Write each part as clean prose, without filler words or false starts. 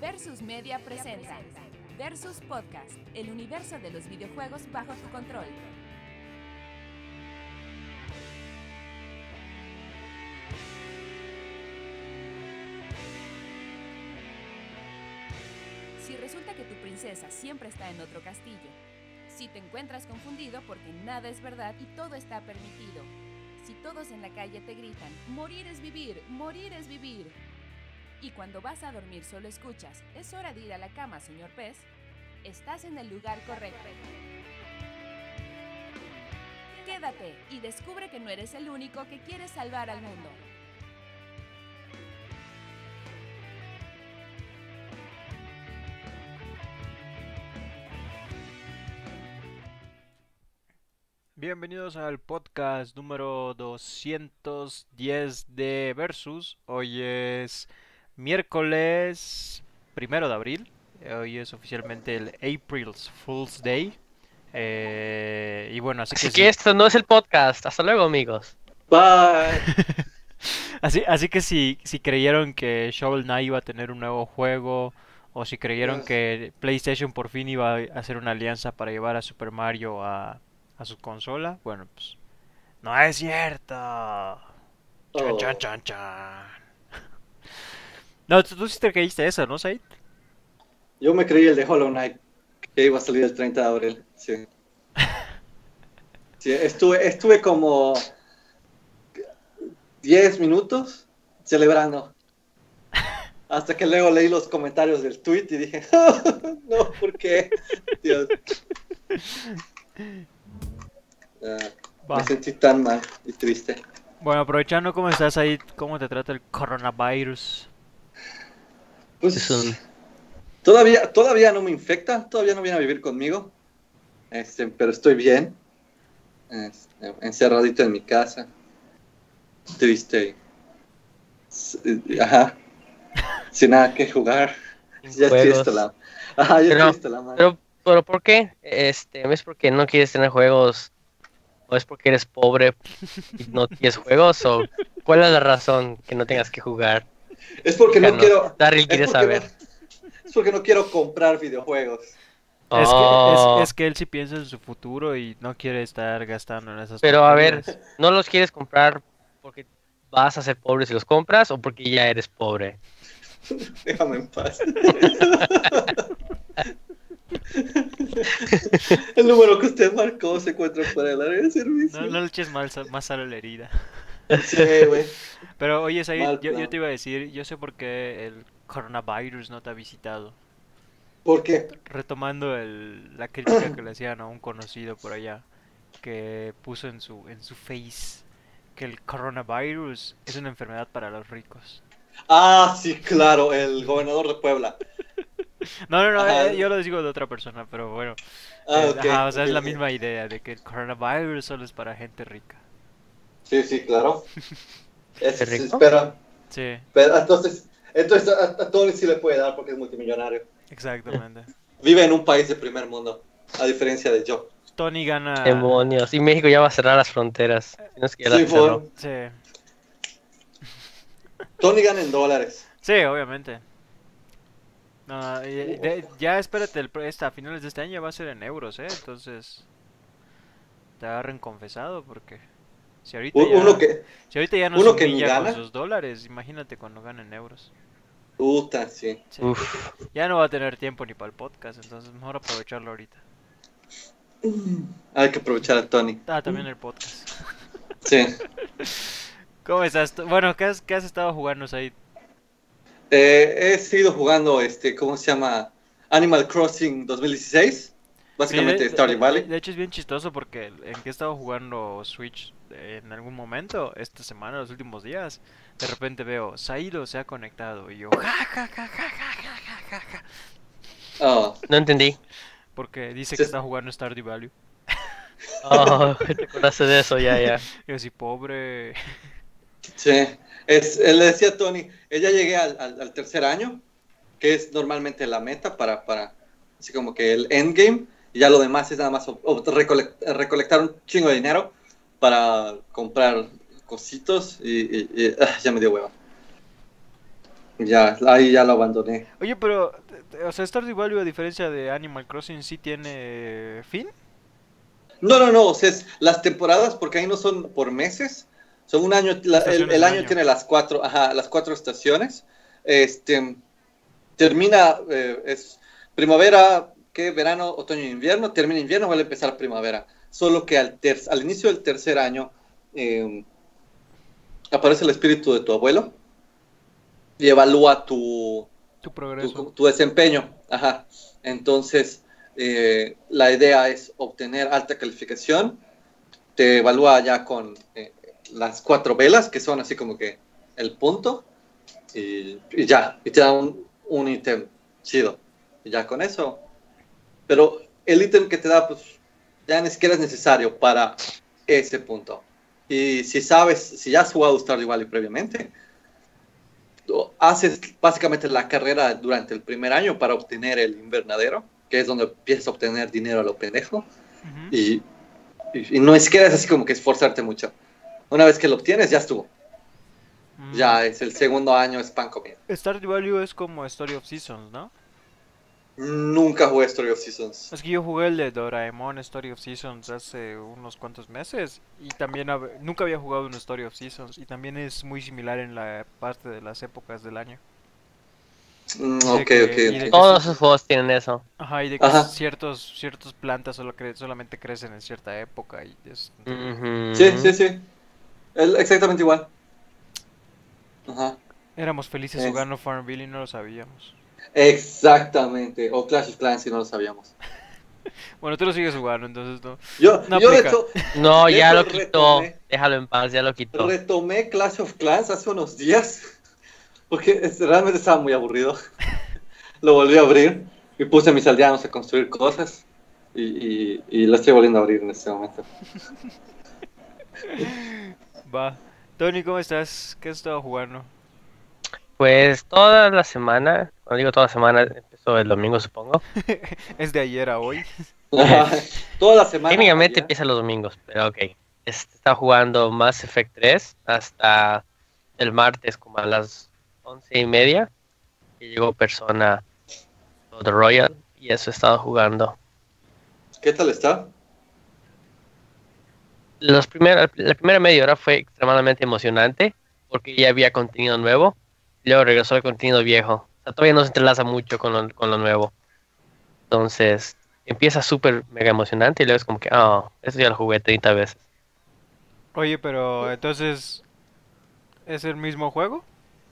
Versus Media presenta Versus Podcast, el universo de los videojuegos bajo tu control. Si resulta que tu princesa siempre está en otro castillo, si te encuentras confundido porque nada es verdad y todo está permitido, si todos en la calle te gritan, morir es vivir, morir es vivir, y cuando vas a dormir solo escuchas, es hora de ir a la cama, señor pez, estás en el lugar correcto. Quédate y descubre que no eres el único que quiere salvar al mundo. Bienvenidos al podcast número 210 de Versus. Hoy es miércoles 1 de abril. Hoy es oficialmente el April's Fool's Day. Y bueno, así Así que que esto no es el podcast. Hasta luego, amigos. Bye. así que si creyeron que Shovel Knight iba a tener un nuevo juego, o si creyeron Yes. que PlayStation por fin iba a hacer una alianza para llevar a Super Mario a su consola, bueno, pues no es cierto. Chan, Oh. chan, chan, chan. No, tú sí te creíste eso, ¿no, Said? Yo me creí el de Hollow Knight, que iba a salir el 30 de abril. Sí. Sí, estuve como 10 minutos celebrando. Hasta que luego leí los comentarios del tweet y dije, no, ¿por qué? Dios. Va. Me sentí tan mal y triste. Bueno, aprovechando, ¿cómo estás, Said? ¿Cómo te trata el coronavirus? Pues Es un- todavía no me infecta, todavía no viene a vivir conmigo. Pero estoy bien. Encerradito en mi casa. Triste. Ajá. Sin nada que jugar. Sin Ya estoy juegos. hasta la. Ajá, ya estoy hasta la madre. Pero ¿por qué? ¿No es porque no quieres tener juegos? ¿O es porque eres pobre y no tienes juegos? ¿O cuál es la razón que no tengas que jugar? Es porque no Díganos. quiero. Daryl Es quiere porque saber. es porque no quiero comprar videojuegos. Oh, Es que él sí piensa en su futuro y no quiere estar gastando en esas pero a ver, tonterías. ¿no los quieres comprar porque vas a ser pobre si los compras o porque ya eres pobre? Déjame en paz. El número que usted marcó se encuentra fuera del área de servicio. No le eches más sal a la herida. Sí, güey. Pero oye, Said, Mal yo plan. te iba a decir, yo sé por qué el coronavirus no te ha visitado. ¿Por qué? Retomando la crítica que le hacían a un conocido por allá, que puso en su face que el coronavirus es una enfermedad para los ricos. Ah, sí, claro, el gobernador de Puebla. No, Ajá. yo lo digo de otra persona, pero bueno. Ah, ok. Ajá, o sea, es Ok, la ok. misma idea de que el coronavirus solo es para gente rica. Sí, claro. ¿Es rico? Espera, Sí, pero entonces a Tony sí le puede dar porque es multimillonario. exactamente. Vive en un país de primer mundo, a diferencia de yo. Tony gana... Demonios. Y México ya va a cerrar las fronteras. Tienes que ya las Sí, cerró. Sí, Tony gana en dólares. sí, obviamente. No, ya espérate, a finales de este año va a ser en euros, entonces te agarren confesado porque si ahorita Uno que, si ahorita ya nos uno que ni humilla con gana. sus dólares, imagínate cuando ganen euros. Puta, sí. Sí. Uf. Ya no va a tener tiempo ni para el podcast, entonces mejor aprovecharlo ahorita. Hay que aprovechar a Tony. También el podcast. Sí. ¿Cómo estás? Bueno, ¿qué has estado jugando ahí? He seguido jugando, ¿cómo se llama? Animal Crossing 2016. Básicamente Stardew Valley. De hecho es bien chistoso porque en que he estado jugando Switch en algún momento, esta semana, los últimos días, de repente veo, Saído se ha conectado y yo, ja, ja, ja, ja, ja, ja, ja, ja, Oh, No entendí. porque dice Sí. que está jugando Stardew Valley. Oh, te acordaste de eso, ya. Y yo así, pobre. sí. Le decía a Tony, ya llegué al tercer año, que es normalmente la meta para así como que el endgame, y ya lo demás es nada más recolectar un chingo de dinero para comprar cositos y ya me dio hueva. Ya, ahí ya lo abandoné. Oye, pero, o sea, Stardew Valley, a diferencia de Animal Crossing, ¿sí tiene fin? No, o sea, las temporadas, porque ahí no son por meses, son un año, Estaciones el del año año. tiene las cuatro estaciones. Este, termina, es primavera, ¿qué? Verano, otoño e invierno, termina invierno, vuelve a empezar primavera. Solo que al inicio del tercer año eh, aparece el espíritu de tu abuelo y evalúa Tu progreso. tu desempeño. Ajá. Entonces, la idea es obtener alta calificación. Te evalúa ya con las 4 velas, que son así como que el punto, y ya, y te da un ítem chido. Y ya con eso. Pero el ítem que te da, pues, ya ni siquiera es necesario para ese punto. Y si ya has jugado Stardew Valley previamente, haces básicamente la carrera durante el primer año para obtener el invernadero, que es donde empiezas a obtener dinero a lo pendejo, Ujú. y no es siquiera es así como que esforzarte mucho. Una vez que lo obtienes, ya estuvo. Ya es el segundo año, es pan comido. Stardew Valley es como Story of Seasons, ¿no? Nunca jugué Story of Seasons. Es que yo jugué el de Doraemon Story of Seasons hace unos cuantos meses y también nunca había jugado un Story of Seasons y también es muy similar en la parte de las épocas del año. Ok, que- ok, y de ok. Todos esos juegos tienen eso. Ajá, y de que Ajá. ciertos plantas solamente crecen en cierta época y es... Ujú. Sí. Exactamente igual. Ajá. Éramos felices Es- jugando Farmville y no lo sabíamos. Exactamente. O Clash of Clans, si no lo sabíamos. Bueno, tú lo sigues jugando, entonces no. Yo, No yo de aplica. hecho, No, de ya hecho lo quitó. Déjalo en paz, ya lo quitó. retomé Clash of Clans hace unos días. Porque realmente estaba muy aburrido. Lo volví a abrir y puse a mis aldeanos a construir cosas. Y lo estoy volviendo a abrir en este momento. Va. Tony, ¿cómo estás? ¿Qué has estado jugando? Pues toda la semana, cuando digo toda la semana, empezó el domingo, supongo. Es de ayer a hoy. Toda la semana. Técnicamente ayer. empieza los domingos, pero ok. Estaba jugando Mass Effect 3 hasta el martes como a las 11:30. Y llegó Persona The Royal y eso he estado jugando. ¿Qué tal está? La primera media hora fue extremadamente emocionante porque ya había contenido nuevo y luego regresó el contenido viejo. O sea, todavía no se entrelaza mucho con lo nuevo. Entonces empieza súper mega emocionante y luego es como que, eso ya lo jugué 30 veces. Oye, pero entonces, ¿es el mismo juego?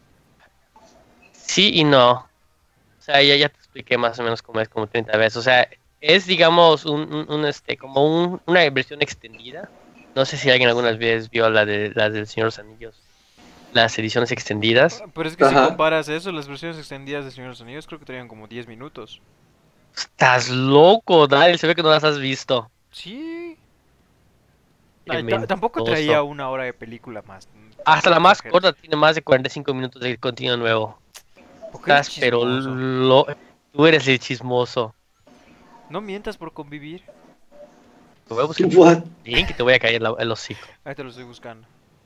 Sí y no. O sea, ya te expliqué más o menos cómo es como 30 veces. O sea, es digamos una versión extendida. No sé si alguien algunas veces vio las del Señor de los Anillos, las ediciones extendidas. Pero es que si Ajá. comparas eso, las versiones extendidas de Señor de los Anillos creo que tenían como 10 minutos. Estás loco, Daniel, se ve que no las has visto. Sí. Qué Ay, tampoco mentiroso. traía una hora de película más. Hasta la Tampoco más exageres. corta tiene más de 45 minutos de contenido nuevo. ¿Por qué eres Estás, pero chismoso? tú eres el chismoso. No mientas por convivir. Te voy a buscar What? un link y te voy a caer el hocico. Ahí te lo estoy buscando.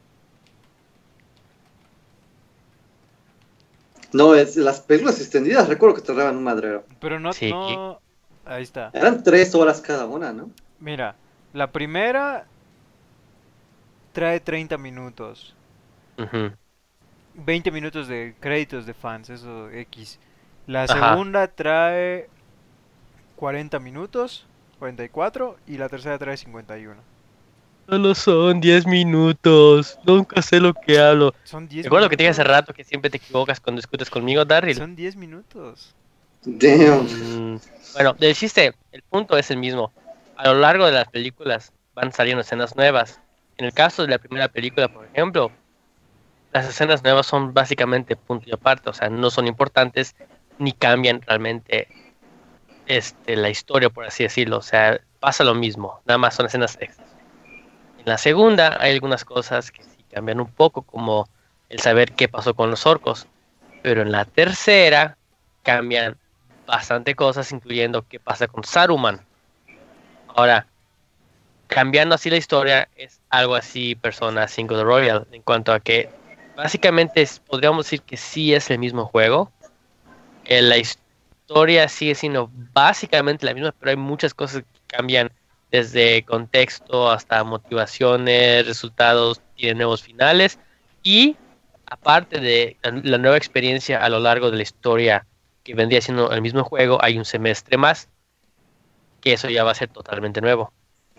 No, las películas extendidas, recuerdo que tardaban un madrero. Pero no, Sí. no... Ahí está. Eran 3 horas cada una, ¿no? Mira, la primera trae 30 minutos. Ujú. 20 minutos de créditos de fans, eso X. La Ajá. segunda trae 40 minutos, 44, y la tercera trae 51. Solo son 10 minutos. Nunca sé lo que hablo. Son 10 Recuerdo que te dije hace minutos. rato que siempre te equivocas cuando discutes conmigo, Darryl. Son 10 minutos. Damn. Bueno, del chiste, el punto es el mismo. A lo largo de las películas van saliendo escenas nuevas. En el caso de la primera película, por ejemplo, las escenas nuevas son básicamente punto y aparte, o sea, no son importantes ni cambian realmente la historia, por así decirlo. O sea, pasa lo mismo, nada más son escenas extras. En la segunda hay algunas cosas que sí cambian un poco, como el saber qué pasó con los orcos. Pero en la tercera cambian bastante cosas, incluyendo qué pasa con Saruman. Ahora, cambiando así la historia, es algo así Persona 5 The Royal, en cuanto a que básicamente podríamos decir que sí es el mismo juego. La historia sigue siendo básicamente la misma, pero hay muchas cosas que cambian desde contexto hasta motivaciones, resultados, tiene nuevos finales y aparte de la nueva experiencia a lo largo de la historia que vendría siendo el mismo juego, hay un semestre más, que eso ya va a ser totalmente nuevo.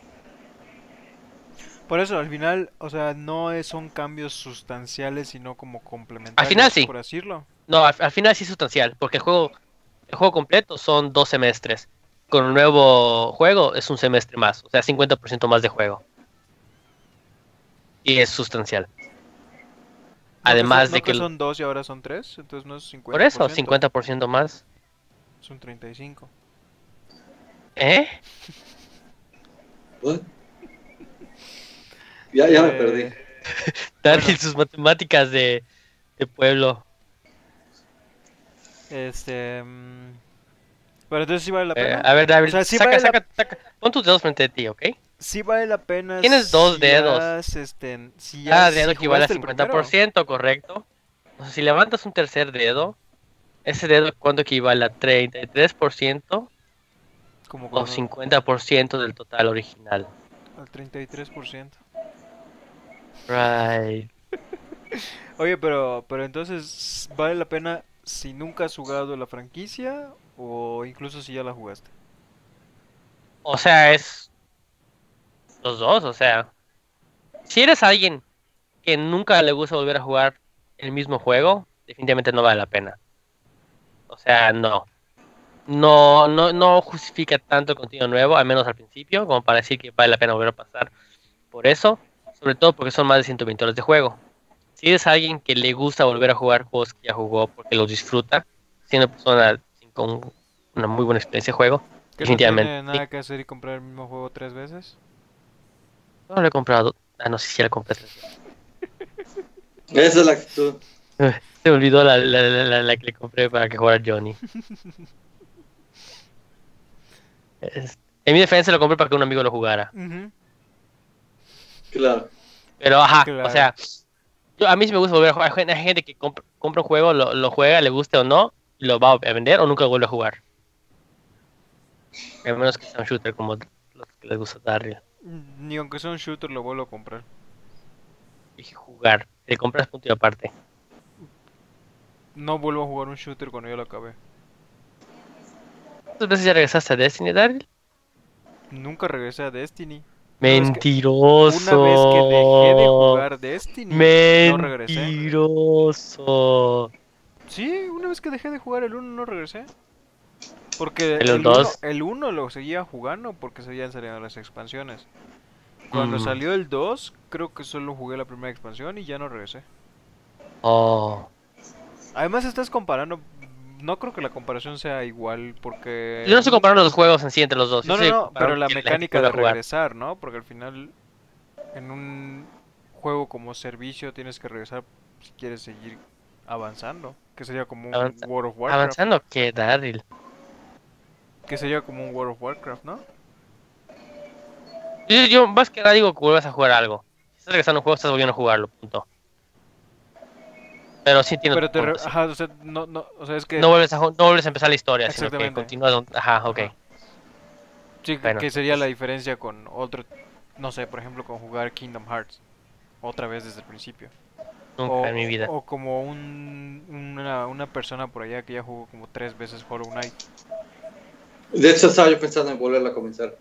Por eso, al final, o sea, son cambios sustanciales, sino como Al complementarios, final sí, por decirlo. no, al final sí es sustancial, porque el juego completo son 2 semestres. Con un nuevo juego es un semestre más, o sea, 50% más de juego. Y es sustancial. Además No de que que, son 2 y ahora son 3, entonces no es por eso, 50%, 50% más. son 35. ¿Eh? What? Ya me Eh, perdí. Daniel, Bueno. sus matemáticas de pueblo. Pero entonces sí vale la pena. A ver, O David, sea, sí vale saca. Pon tus dedos frente a ti, ¿ok? sí vale la pena Tienes 2 dedos. Cada dedo si equivale a jugaste el primero. 50%, correcto. O sea, si levantas un tercer dedo, ese dedo, ¿cuánto equivale a 33%? Como O cuando 50% del total original. al 33%. Right. Oye, pero entonces vale la pena si nunca has jugado la franquicia o incluso si ya la jugaste. O sea, es los dos, o sea. Si eres alguien que nunca le gusta volver a jugar el mismo juego, definitivamente no vale la pena. O sea, no. No justifica tanto el contenido nuevo, al menos al principio, como para decir que vale la pena volver a pasar por eso. Sobre todo porque son más de 120 horas de juego. Si eres alguien que le gusta volver a jugar juegos que ya jugó porque los disfruta, siendo persona con una muy buena experiencia de juego, Que no definitivamente tiene sí. nada que hacer y comprar el mismo juego 3 veces. No lo he comprado. Ah, no sé si ya lo compré. Esa es la actitud. Se me olvidó la que le compré para que jugara Johnny. En mi defensa lo compré para que un amigo lo jugara. Ujú. Claro. Pero ajá, Claro. o sea, a mí sí me gusta volver a jugar. Hay gente que compra un juego, lo juega, le guste o no, y lo va a vender o nunca vuelve a jugar. A menos que sea un shooter como los que les gusta darle. Ni aunque sea un shooter lo vuelvo a comprar. Dije jugar. Le compras punto y aparte. No vuelvo a jugar un shooter cuando ya lo acabé. ¿Cuántas veces ya regresaste a Destiny, Daryl? Nunca regresé a Destiny. Mentiroso. Una vez que dejé de jugar Destiny, no regresé. Mentiroso. Sí, una vez que dejé de jugar el 1 no regresé. Porque ¿El 2? el 1 lo seguía jugando porque seguían saliendo las expansiones. Cuando Mm. salió el 2, creo que solo jugué la primera expansión y ya no regresé. Oh. Además estás comparando, no creo que la comparación sea igual porque... Yo no estoy comparando los juegos en sí entre los dos. No, Yo no, estoy no, pero comparando la que gente mecánica vuelva de a jugar. regresar, ¿no? Porque al final en un juego como servicio tienes que regresar si quieres seguir avanzando. Que sería como un Avanza- World of Warcraft. Avanzando que Daryl. Que sería como un World of Warcraft, ¿no? Yo más que nada digo que vuelvas a jugar algo. Si estás regresando a un juego, estás volviendo a jugarlo, punto. Pero sí tiene Pero otro punto, sí. ajá, o sea, o sea, es que... No vuelves a empezar la historia, sino que Exactamente. continúas. Ajá, ok. Ajá. Sí, Bueno. que sería la diferencia con otro, no sé, por ejemplo, con jugar Kingdom Hearts otra vez desde el principio. Nunca en mi vida. O como una persona por allá que ya jugó como 3 veces Hollow Knight. De hecho, estaba yo pensando en volverla a comenzar.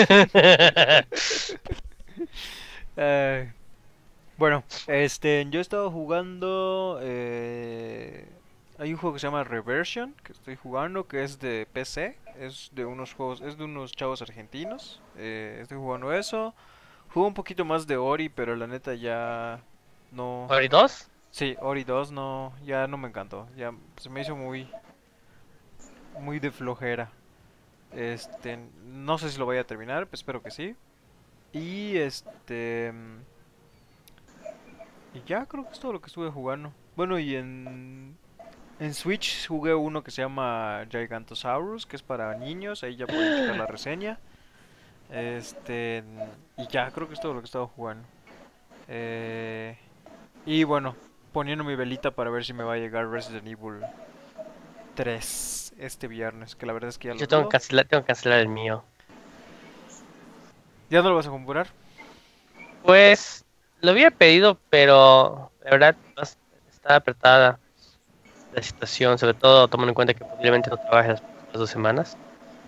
Bueno, yo he estado jugando. Hay un juego que se llama Reversion que estoy jugando que es de PC. Es de unos juegos, es de unos chavos argentinos. Estoy jugando eso. Juego un poquito más de Ori, pero la neta ya no. ¿Ori 2? Sí, Ori 2 no, ya no me encantó. Ya se me hizo muy de flojera. No sé si lo voy a terminar, pues espero que sí. Y y ya creo que es todo lo que estuve jugando. Bueno, y en Switch jugué uno que se llama Gigantosaurus, que es para niños, ahí ya pueden checar la reseña. Y ya creo que es todo lo que he estado jugando. Y bueno, poniendo mi velita para ver si me va a llegar Resident Evil 3 este viernes, que la verdad es que ya Yo tengo que cancelar el mío. ¿Ya no lo vas a comprar? Pues lo había pedido, pero la verdad está apretada la situación, sobre todo tomando en cuenta que posiblemente no trabaje las próximas 2 semanas.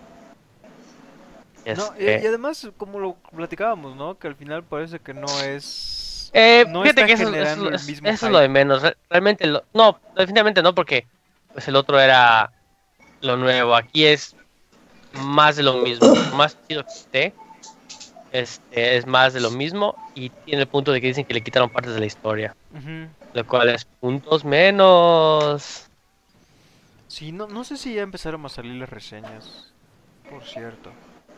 No, y además, como lo platicábamos, ¿no? Que al final parece que no es... no fíjate está que generando el mismo eso es lo de hype. menos. Realmente, no, definitivamente no, porque pues el otro era lo nuevo. Aquí es más de lo mismo. Más chido que esté, es más de lo mismo y tiene el punto de que dicen que le quitaron partes de la historia. Ujú. Lo cual es puntos menos. Sí, no sé si ya empezaron a salir las reseñas, por cierto.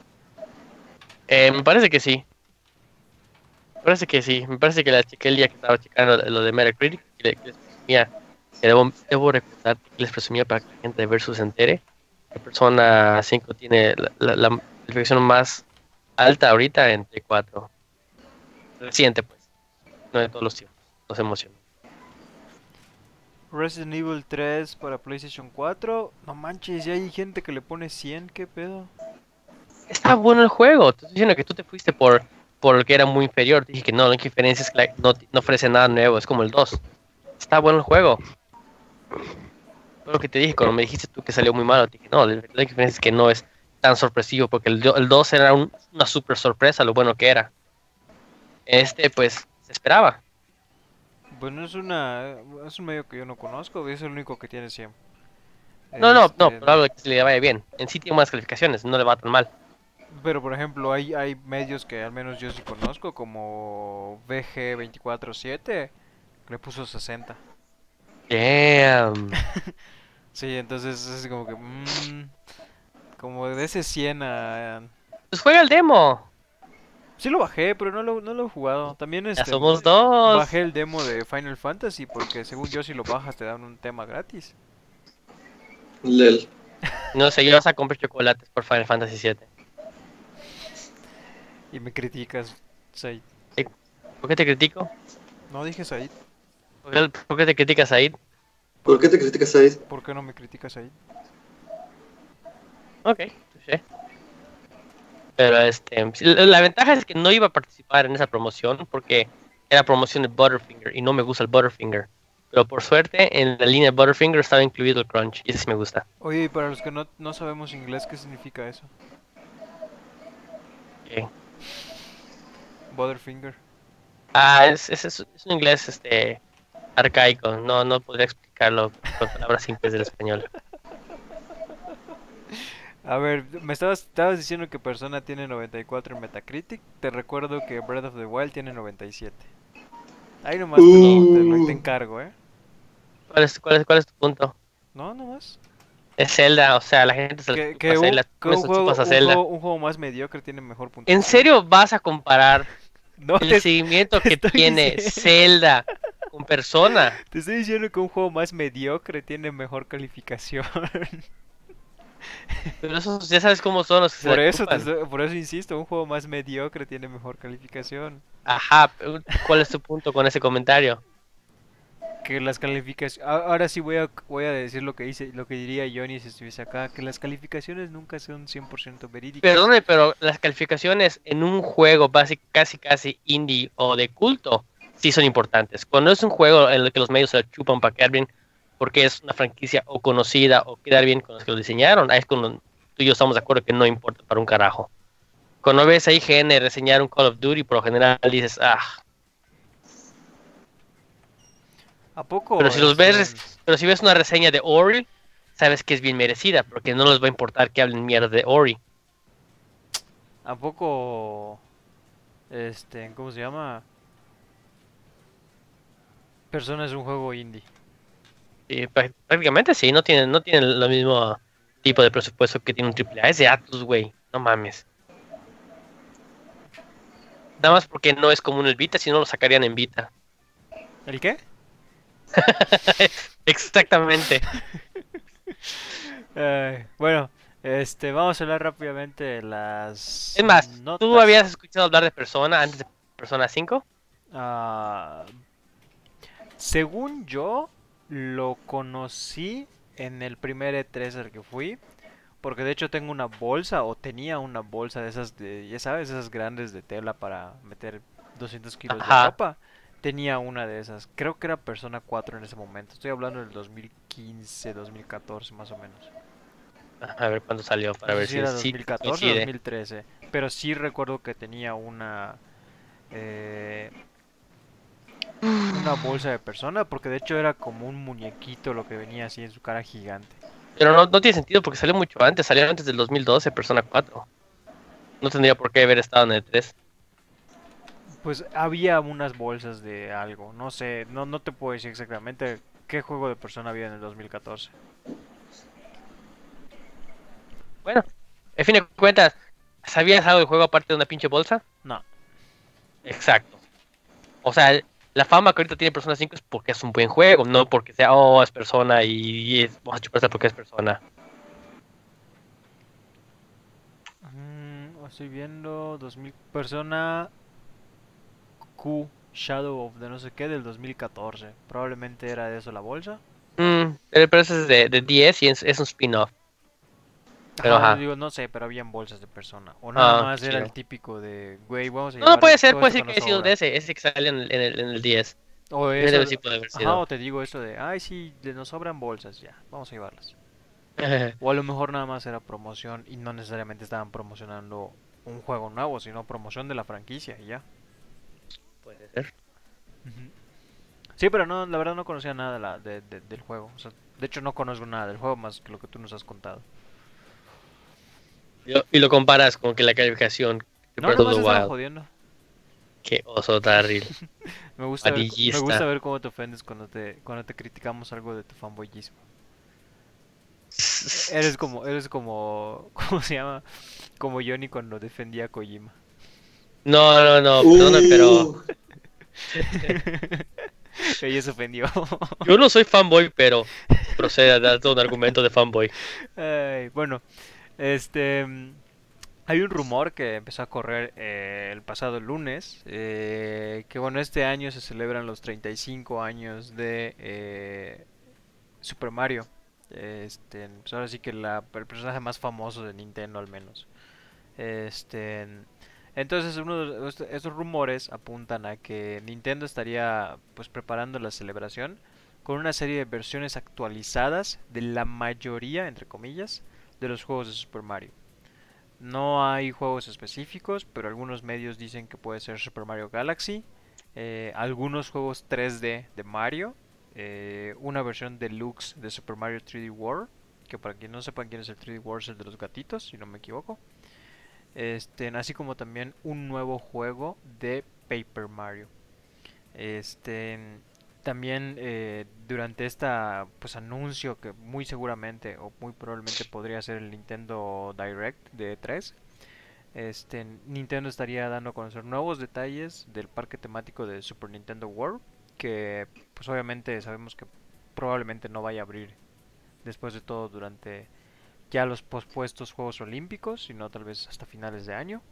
Me parece que sí. Me parece que sí. Me parece que la chequé el día que estaba checando lo de Metacritic. Que les presumía. Que debo recordar que les presumía para que la gente de Versus se entere. La Persona 5 tiene la calificación más alta ahorita en T4. Reciente, pues. No de todos los tiempos. No se emocionen. Resident Evil 3 para PlayStation 4. No manches, ya hay gente que le pone 100, ¿qué pedo? Está bueno el juego. Te estoy diciendo que tú te fuiste por el que era muy inferior. Te dije que no, la única diferencia es que no ofrece nada nuevo. Es como el 2. Está bueno el juego. Fue lo que te dije cuando me dijiste tú que salió muy malo. Te dije, no, la única diferencia es que no es tan sorpresivo. Porque el 2 era una super sorpresa, lo bueno que era. Pues, se esperaba. Bueno, es un medio que yo no conozco, es el único que tiene 100. No, pero hablo de que se le vaya bien. En sí tiene buenas calificaciones, no le va tan mal. Pero por ejemplo, hay medios que al menos yo sí conozco, como VG247, que le puso 60. Damn. Sí, entonces es como que... como de ese 100 a... Pues juega el demo. Sí lo bajé, pero no lo he jugado. También Ya somos dos. bajé el demo de Final Fantasy, porque según yo si lo bajas te dan un tema gratis. Lel. No sé, yo vas a comprar chocolates por Final Fantasy 7. Y me criticas, Said. ¿Por qué te critico? No dije Said. ¿Por qué te criticas, Said? ¿Por qué te criticas ahí? ¿Por qué no me criticas Said? Ok, touché. Pero sí, la ventaja es que no iba a participar en esa promoción porque era promoción de Butterfinger y no me gusta el Butterfinger. Pero por suerte en la línea de Butterfinger estaba incluido el Crunch y ese sí me gusta. Oye, y para los que no sabemos inglés, ¿qué significa eso? Ok. Butterfinger. Es un inglés arcaico, no podría explicarlo con palabras simples del español. A ver, estabas diciendo que Persona tiene 94 en Metacritic. Te recuerdo que Breath of the Wild tiene 97. Ahí nomás te encargo, ¿eh? ¿Cuál es tu punto? No, nomás. Es Zelda, o sea, la gente se la chupa a Zelda. Que Tú se chupas a Zelda. un juego más mediocre tiene mejor puntuación. ¿En serio vas a comparar No, el seguimiento que estoy tiene diciendo. Zelda con Persona? Te estoy diciendo que un juego más mediocre tiene mejor calificación. Pero eso ya sabes cómo son los que se Por la eso, chupan. por eso insisto, un juego más mediocre tiene mejor calificación. Ajá, pero ¿cuál es tu punto con ese comentario? Que las calificaciones... Ahora sí voy a decir lo que diría Johnny si estuviese acá, que las calificaciones nunca son 100% verídicas. Perdone, pero las calificaciones en un juego casi indie o de culto sí son importantes. Cuando es un juego en el que los medios se la chupan para quedar bien porque es una franquicia o conocida o quedar bien con los que lo diseñaron, ahí es cuando tú y yo estamos de acuerdo que no importa para un carajo. Cuando ves a IGN reseñar un Call of Duty, por lo general dices, ¿A poco? pero si ves una reseña de Ori, sabes que es bien merecida, porque no les va a importar que hablen mierda de Ori. ¿A poco? ¿Cómo se llama? Persona es un juego indie. Sí, prácticamente sí, no tienen el mismo tipo de presupuesto que tiene un AAA. Es de Atlus, güey, no mames. Nada más porque no es común el Vita, si no lo sacarían en Vita. ¿El qué? Exactamente. Bueno, vamos a hablar rápidamente de las Es más, ¿tú notas. habías escuchado hablar de Persona antes de Persona 5? Ah, Según yo, lo conocí en el primer E3 al que fui. Porque de hecho tengo una bolsa, o tenía una bolsa de esas de, ya sabes, esas grandes de tela para meter 200 kilos de Ajá. ropa. Tenía una de esas. Creo que era Persona 4 en ese momento. Estoy hablando del 2015, 2014 más o menos. A ver cuándo salió, No para sé ver si si era sí 2014 o coincide. 2013. Pero sí recuerdo que tenía eh, una bolsa de Persona. Porque de hecho era como un muñequito lo que venía así en su cara gigante. Pero no tiene sentido porque salió mucho antes, salió antes del 2012, Persona 4. No tendría por qué haber estado en el 3. Pues había unas bolsas de algo, no sé, no te puedo decir exactamente qué juego de Persona había en el 2014. Bueno, en fin de cuentas, ¿sabías algo del juego aparte de una pinche bolsa? No, Exacto. O sea, la fama que ahorita tiene Persona 5 es porque es un buen juego, no porque sea, oh, es Persona vamos a chuparse porque es Persona. estoy viendo 2000 Persona Q Shadow of the no sé qué del 2014. Probablemente era de eso la bolsa. Pero eso es de 10 y es un spin-off. Pero Ajá, ajá. digo, no sé, pero habían bolsas de Persona. O nada Ah, qué más era el chido. típico de, güey, vamos a No, llevar todo puede esto ser que que nos haya sido de sobra. ese que sale en el 10. O eso, Definitivamente sí puede haber ajá, sido. o te digo eso de, ay, sí, nos sobran bolsas, ya, vamos a llevarlas. O a lo mejor nada más era promoción y no necesariamente estaban promocionando un juego nuevo, sino promoción de la franquicia y ya. Puede ser. Ujú. Sí, pero no, la verdad no conocía nada del juego. O sea, de hecho no conozco nada del juego más que lo que tú nos has contado. Y lo comparas con que la calificación de No, Breath nada of más the estaba Wild. jodiendo. Qué oso terrible. Me gusta Vanillista. ver cómo te ofendes cuando te criticamos algo de tu fanboyismo. ¿Cómo se llama? Como Johnny cuando defendía a Kojima. No, perdona, pero Uh, Ella se ofendió. yo no soy fanboy, pero procede a dar todo un argumento de fanboy. Ay, bueno, este, hay un rumor que empezó a correr el pasado lunes, que bueno, este año se celebran los 35 años de Super Mario. Pues ahora sí que el personaje más famoso de Nintendo al menos. Este, entonces estos rumores apuntan a que Nintendo estaría pues preparando la celebración con una serie de versiones actualizadas de la mayoría, entre comillas, de los juegos de Super Mario. No hay juegos específicos, pero algunos medios dicen que puede ser Super Mario Galaxy, algunos juegos 3D de Mario, una versión deluxe de Super Mario 3D World, que para quien no sepan quién es el 3D World es el de los gatitos, si no me equivoco. Así como también un nuevo juego de Paper Mario. Este, también durante esta pues anuncio que muy seguramente o muy probablemente podría ser el Nintendo Direct de 3, Nintendo estaría dando a conocer nuevos detalles del parque temático de Super Nintendo World, que pues obviamente sabemos que probablemente no vaya a abrir después de todo durante ya los pospuestos Juegos Olímpicos, sino tal vez hasta finales de año.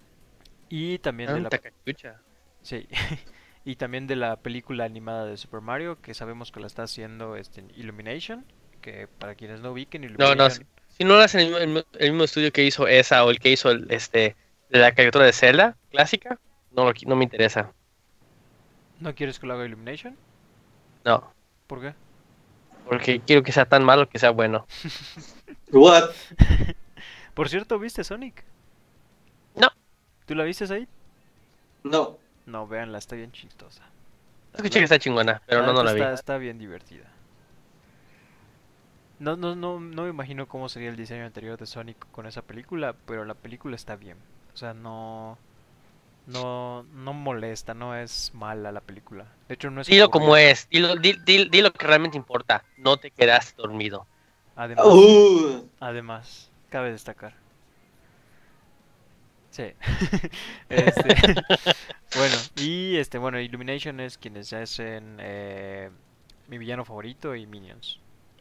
Y también de la Tanta cachucha. sí, y también de la película animada de Super Mario, que sabemos que la está haciendo Illumination, que para quienes no ubiquen No, si, Illumination, si no lo hacen el mismo estudio que hizo esa o el que hizo de la caricatura de Zelda clásica, no me interesa. ¿no quieres que lo haga Illumination? No, ¿Por qué? porque quiero que sea tan malo que sea bueno. what? Por cierto, ¿viste Sonic? No, ¿Tú la viste ahí? No. No, véanla, está bien chistosa. escuché La, que está chingona, pero la no neta la vi. está bien divertida. No me imagino cómo sería el diseño anterior de Sonic con esa película, pero la película está bien. O sea, no molesta, no es mala la película. De hecho, no es Dilo como aburrida. es, dilo que realmente importa. No te quedaste dormido. Además, cabe destacar. Sí. Este, bueno, bueno, Illumination es quienes hacen mi villano favorito y Minions.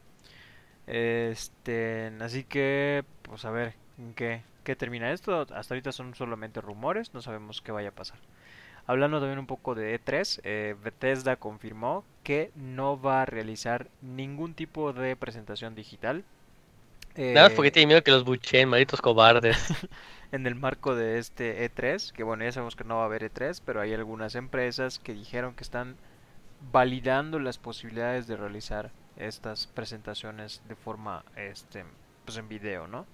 Así que, pues a ver, ¿en qué termina esto? Hasta ahorita son solamente rumores, no sabemos qué vaya a pasar. Hablando también un poco de E3, Bethesda confirmó que no va a realizar ningún tipo de presentación digital Nada más porque eh, tiene miedo que los bucheen, malditos cobardes. en el marco de este E3, que bueno, ya sabemos que no va a haber E3, pero hay algunas empresas que dijeron que están validando las posibilidades de realizar estas presentaciones de forma, pues en video, ¿no?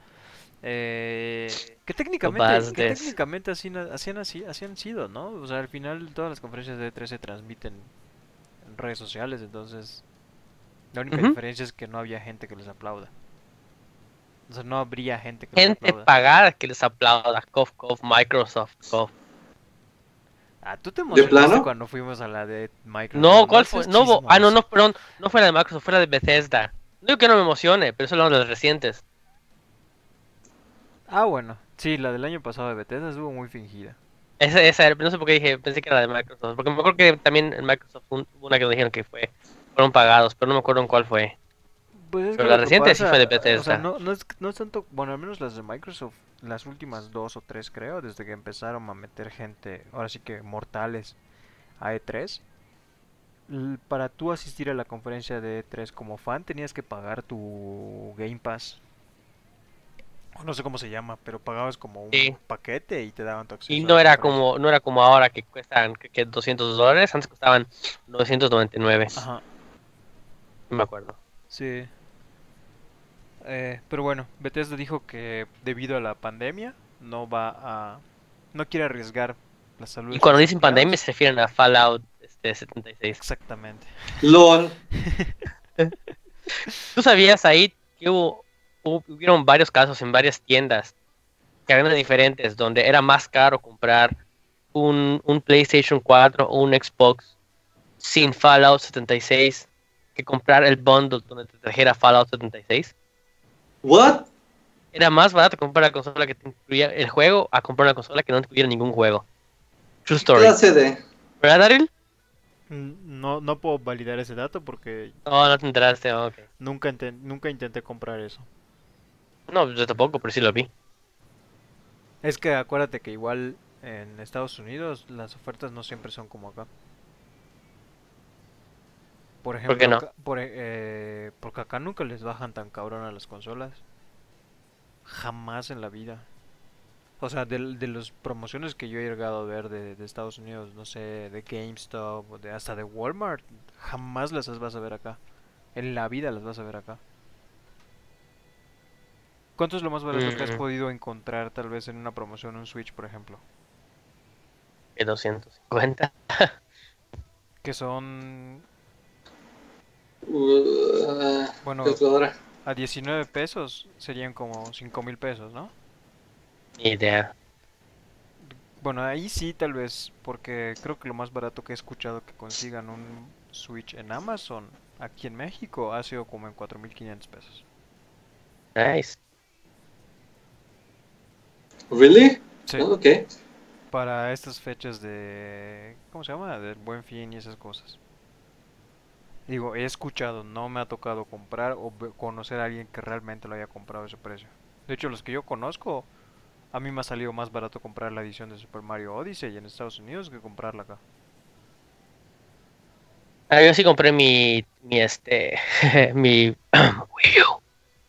Que Cobardes. técnicamente así han sido, ¿no? O sea, al final todas las conferencias de E3 se transmiten en redes sociales, entonces la única Ujú. diferencia es que no había gente que les aplauda. O sea, no habría gente que les Gente aplauda. pagada que les aplauda. Cof, cof, Microsoft, cof. Ah, tú te ¿De emocionaste plano? cuando fuimos a la de No, Microsoft, no ¿cuál fue? seas No, no, chismoso. no, perdón. No fue la de Microsoft, fue la de Bethesda. No digo que no me emocione, pero eso es de las recientes. Ah, bueno, sí, la del año pasado de Bethesda estuvo muy fingida. Esa era, no sé por qué dije, pensé que era la de Microsoft. Porque me acuerdo que también en Microsoft hubo una que nos dijeron que fueron pagados, pero no me acuerdo en cuál fue. Pues es que Pero la lo que reciente sí fue de pasa, o sea, Bethesda. no es tanto, bueno, al menos las de Microsoft, las últimas dos o tres creo, desde que empezaron a meter gente, ahora sí que mortales a E3, para tú asistir a la conferencia de E3 como fan tenías que pagar tu Game Pass, o no sé cómo se llama, pero pagabas como un Sí. paquete y te daban tu Y acceso a la conferencia. no era como ahora que cuestan creo que $200. Antes costaban 999. Ajá, No me acuerdo. sí. Pero bueno, Bethesda dijo que debido a la pandemia no quiere arriesgar la salud Y de cuando sus dicen pandemia empleados. se refieren a Fallout 76. Exactamente. LOL. ¿Tú sabías ahí que hubieron varios casos en varias tiendas, cadenas diferentes, donde era más caro comprar un PlayStation 4 o un Xbox sin Fallout 76 que comprar el bundle donde te trajera Fallout 76? ¿What? Era más barato comprar la consola que te incluía el juego a comprar una consola que no incluyera ningún juego. True ¿Qué story. clase de? ¿Verdad, Daryl? No, no puedo validar ese dato porque No, no te enteraste. Ok. nunca intenté comprar eso. No, yo tampoco, pero sí lo vi. Es que acuérdate que igual en Estados Unidos las ofertas no siempre son como acá. Por ¿Por qué ejemplo, no? porque acá nunca les bajan tan cabrón a las consolas. Jamás en la vida. O sea, de las promociones que yo he llegado a ver de Estados Unidos, no sé, de GameStop, hasta de Walmart, jamás vas a ver acá. En la vida las vas a ver acá. ¿Cuánto es lo más barato que has Mm, podido encontrar tal vez en una promoción, un Switch, por ejemplo? ¿qué 250? Que son, Uh, bueno, calculadora. a 19 pesos serían como 5,000 pesos, ¿no? Ni idea. Bueno, ahí sí tal vez, porque creo que lo más barato que he escuchado que consigan un Switch en Amazon aquí en México ha sido como en 4,500 pesos. Nice. ¿Really? Sí, Oh, ok. para estas fechas de, ¿cómo se llama? Del Buen Fin y esas cosas. Digo, he escuchado, no me ha tocado comprar o conocer a alguien que realmente lo haya comprado a ese precio. De hecho, los que yo conozco, a mí me ha salido más barato comprar la edición de Super Mario Odyssey en Estados Unidos que comprarla acá. Ah, yo sí compré mi mi Wii U.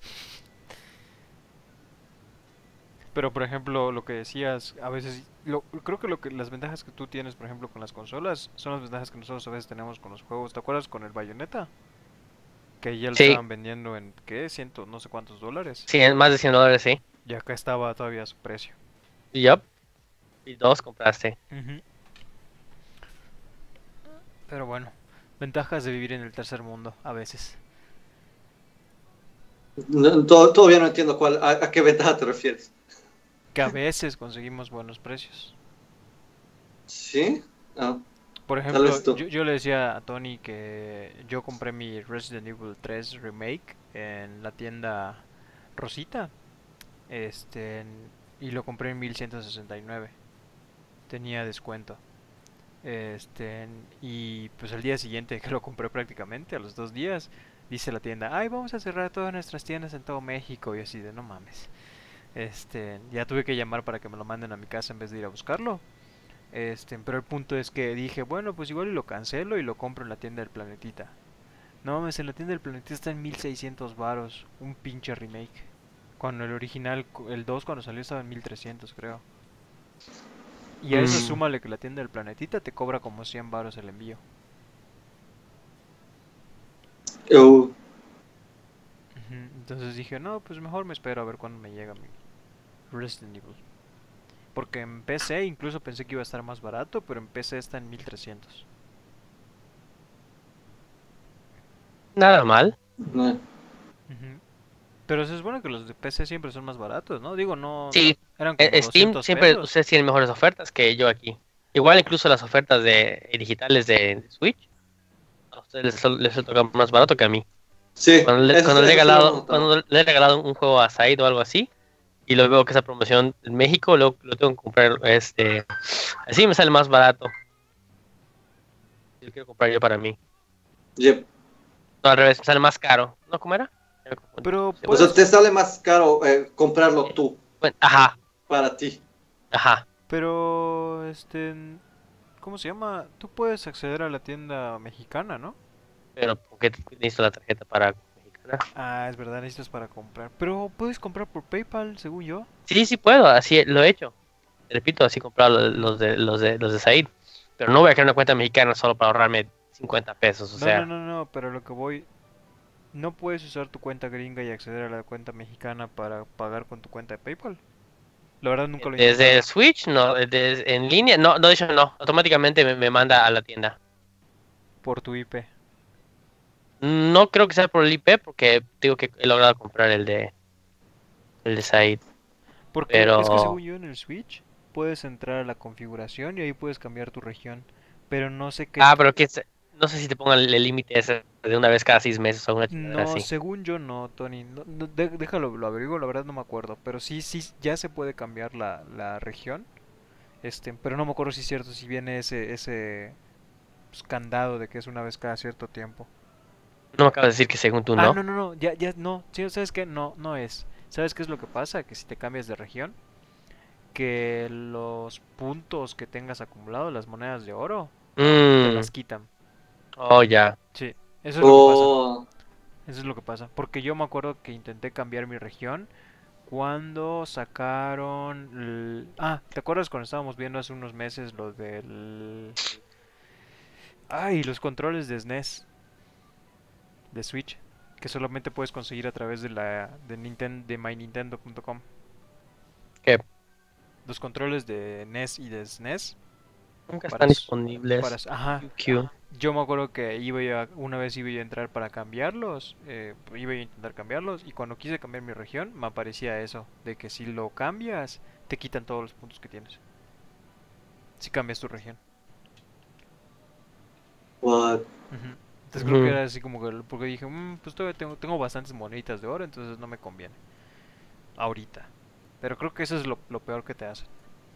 Pero por ejemplo, lo que decías, a veces, creo que las ventajas que tú tienes, por ejemplo, con las consolas, son las ventajas que nosotros a veces tenemos con los juegos. ¿Te acuerdas con el Bayonetta? Que ya lo Sí, estaban vendiendo en, ¿qué? Ciento, no sé cuántos dólares. sí, en más de $100, sí. Y acá estaba todavía a su precio. Yup. Y dos compraste. Ujú. Pero bueno, ventajas de vivir en el tercer mundo, a veces. Todavía no entiendo a qué ventaja te refieres. Que a veces conseguimos buenos precios. ¿Sí? No, Por tal ejemplo, vez tú. yo le decía a Tony que yo compré mi Resident Evil 3 Remake en la tienda Rosita. Este, y lo compré en 1169. Tenía descuento. Este, y pues al día siguiente que lo compré prácticamente, a los 2 días, dice la tienda, ay, vamos a cerrar todas nuestras tiendas en todo México. Y así de, no mames. Ya tuve que llamar para que me lo manden a mi casa en vez de ir a buscarlo. Pero el punto es que dije, bueno, pues igual y lo cancelo y lo compro en la tienda del Planetita. No mames, en la tienda del Planetita está en 1600 varos, un pinche remake. Cuando el original, el 2 cuando salió estaba en 1300 creo. Y a eso súmale que la tienda del Planetita te cobra como 100 varos el envío. Uh, Entonces dije, no, pues mejor me espero a ver cuándo me llega mi Resident Evil. Porque en PC incluso pensé que iba a estar más barato, pero en PC está en 1300. Nada mal. no. Ujú. Pero se supone que los de PC siempre son más baratos, ¿no? Digo, no Sí, eran como Steam 200 siempre pesos. ustedes tienen mejores ofertas que yo aquí. Igual incluso las ofertas de digitales de Switch, a ustedes les toca más barato que a mí. Sí, Cuando le, eso, cuando le he eso sí lo hemos regalado, notado. cuando le he regalado un juego a Said o algo así, y lo veo que esa promoción en México, lo tengo que comprar, así me sale más barato. Yo quiero comprar yo para mí. Yep. No, al revés, me sale más caro. ¿No, cómo era? Ya me confundí. Pero O sea, puedes, te sale más caro comprarlo tú, Bueno, ajá, para ti. ajá. pero ¿cómo se llama? Tú puedes acceder a la tienda mexicana, ¿no? Pero ¿por qué necesito la tarjeta para mexicana? Ah, es verdad, necesitas para comprar. Pero puedes comprar por PayPal, según yo. Sí, sí puedo, así lo he hecho. Te repito, así comprar los de Said. Pero no voy a crear una cuenta mexicana solo para ahorrarme 50 pesos, o No, no, sea. no, no, pero lo que voy, no puedes usar tu cuenta gringa y acceder a la cuenta mexicana para pagar con tu cuenta de PayPal. La verdad nunca lo he Desde intentado. el Switch, no, en línea, no, no, de hecho no, automáticamente me manda a la tienda. Por tu IP. No creo que sea por el IP, porque digo que he logrado comprar el de Said, Porque es que según pero... yo en el Switch puedes entrar a la configuración y ahí puedes cambiar tu región. Pero no sé qué. Ah, pero no sé si te pongan el límite ese de una vez cada 6 meses o una chingadera No, así. según yo no, Tony. Déjalo, lo averiguo, la verdad no me acuerdo. Pero sí, sí, ya se puede cambiar la región. Pero no me acuerdo si es cierto, si viene ese pues, candado de que es una vez cada cierto tiempo. No me acabas de decir que según tú Ah, no. no, no, no, ya, ya, no. Sí, ¿sabes qué? No, no es. ¿Sabes qué es lo que pasa? Que si te cambias de región, que los puntos que tengas acumulados, las monedas de oro, te Mmm, las quitan. oh ya. Sí, eso es lo que pasa. O Eso es lo que pasa. Porque yo me acuerdo que intenté cambiar mi región cuando sacaron... Ah, ¿te acuerdas cuando estábamos viendo hace unos meses lo del... Ay, los controles de SNES, de Switch, que solamente puedes conseguir a través de Nintendo, de mynintendo.com. ¿Qué? Los controles de NES y de SNES Nunca para... están disponibles. Ajá, QQ. yo me acuerdo que una vez iba yo a entrar para cambiarlos, iba yo a intentar cambiarlos y cuando quise cambiar mi región me aparecía eso, de que si lo cambias te quitan todos los puntos que tienes, si cambias tu región. what? Ujú. Entonces creo que Ujú. era así como que, porque dije, pues todavía tengo bastantes moneditas de oro, entonces no me conviene, ahorita. Pero creo que eso es lo peor que te hacen.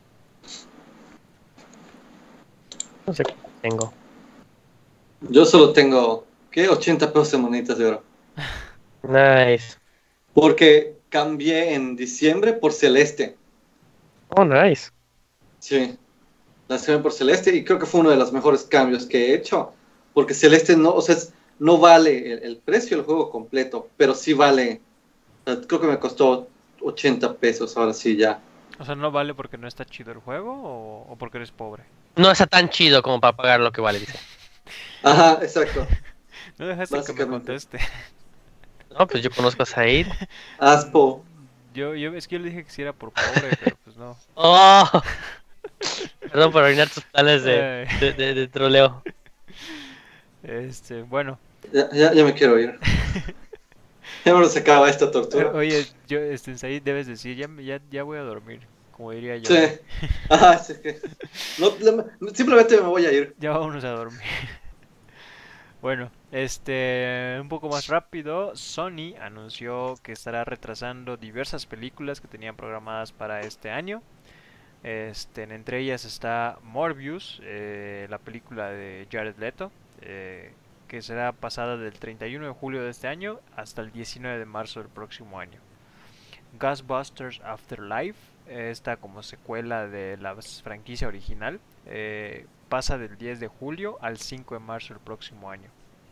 No sé cuánto tengo. Yo solo tengo, ¿qué? 80 pesos de moneditas de oro. Nice. Porque cambié en diciembre por Celeste. Oh, nice. Sí, la cambié por Celeste y creo que fue uno de los mejores cambios que he hecho. Porque Celeste no, o sea, no vale el precio del juego completo, pero sí vale. O sea, creo que me costó 80 pesos, ahora sí ya. O sea, ¿no vale porque no está chido el juego o porque eres pobre? No está tan chido como para pagar lo que vale, dice. Ajá, exacto. No dejaste que me Básicamente. conteste. No, pues yo conozco a Said. Aspo. Es que yo le dije que si era por pobre, pero pues no. Oh, perdón por arruinar tus planes de, Ay, de, de, de troleo. bueno. Ya me quiero ir. Ya me se acaba esta tortura. Oye, yo, Said, debes decir, ya voy a dormir, como diría yo. Sí. Ajá, sí que. No, simplemente me voy a ir. Ya vámonos a dormir. Bueno, un poco más rápido, Sony anunció que estará retrasando diversas películas que tenían programadas para este año. Entre ellas está Morbius, la película de Jared Leto, que será pasada del 31 de julio de este año hasta el 19 de marzo del próximo año. Ghostbusters Afterlife, esta como secuela de la franquicia original, pasa del 10 de julio al 5 de marzo del próximo año.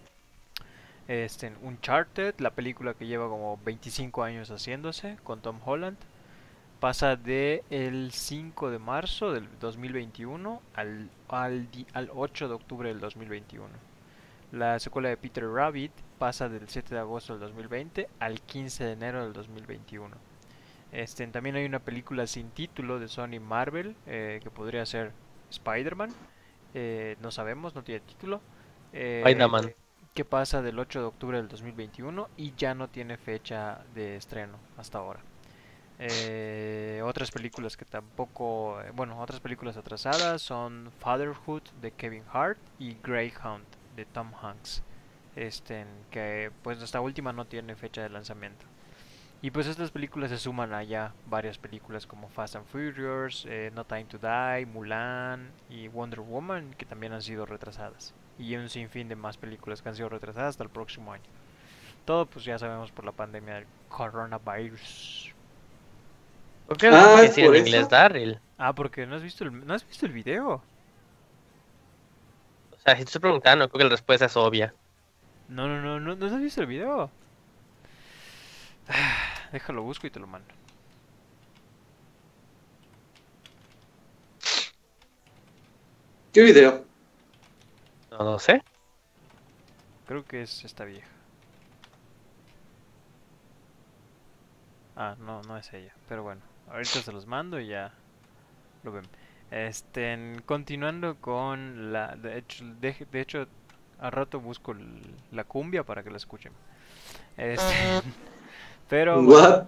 Uncharted, la película que lleva como 25 años haciéndose con Tom Holland, pasa de el 5 de marzo del 2021 al 8 de octubre del 2021. La secuela de Peter Rabbit pasa del 7 de agosto del 2020 al 15 de enero del 2021. También hay una película sin título de Sony Marvel, que podría ser Spider-Man. No sabemos, no tiene título. Spider-Man. Que pasa del 8 de octubre del 2021 y ya no tiene fecha de estreno hasta ahora. Otras películas que tampoco, otras películas atrasadas son Fatherhood de Kevin Hart y Greyhound de Tom Hanks. Que pues esta última no tiene fecha de lanzamiento. Y pues estas películas se suman a ya varias películas como Fast and Furious, No Time to Die, Mulan y Wonder Woman, que también han sido retrasadas. Y un sinfín de más películas que han sido retrasadas hasta el próximo año. Todo pues ya sabemos por la pandemia del coronavirus. ¿Por qué no tienes que decir ¿por en eso? inglés, Darryl? Porque no has visto el video. O sea, si te estoy preguntando, creo que la respuesta es obvia. No has visto el video. Déjalo, busco y te lo mando. ¿Qué video? No lo sé. Creo que es esta vieja. No es ella. Pero bueno, ahorita se los mando y ya lo ven. Continuando con la... De hecho, al rato busco la cumbia para que la escuchen. Pero bueno, What?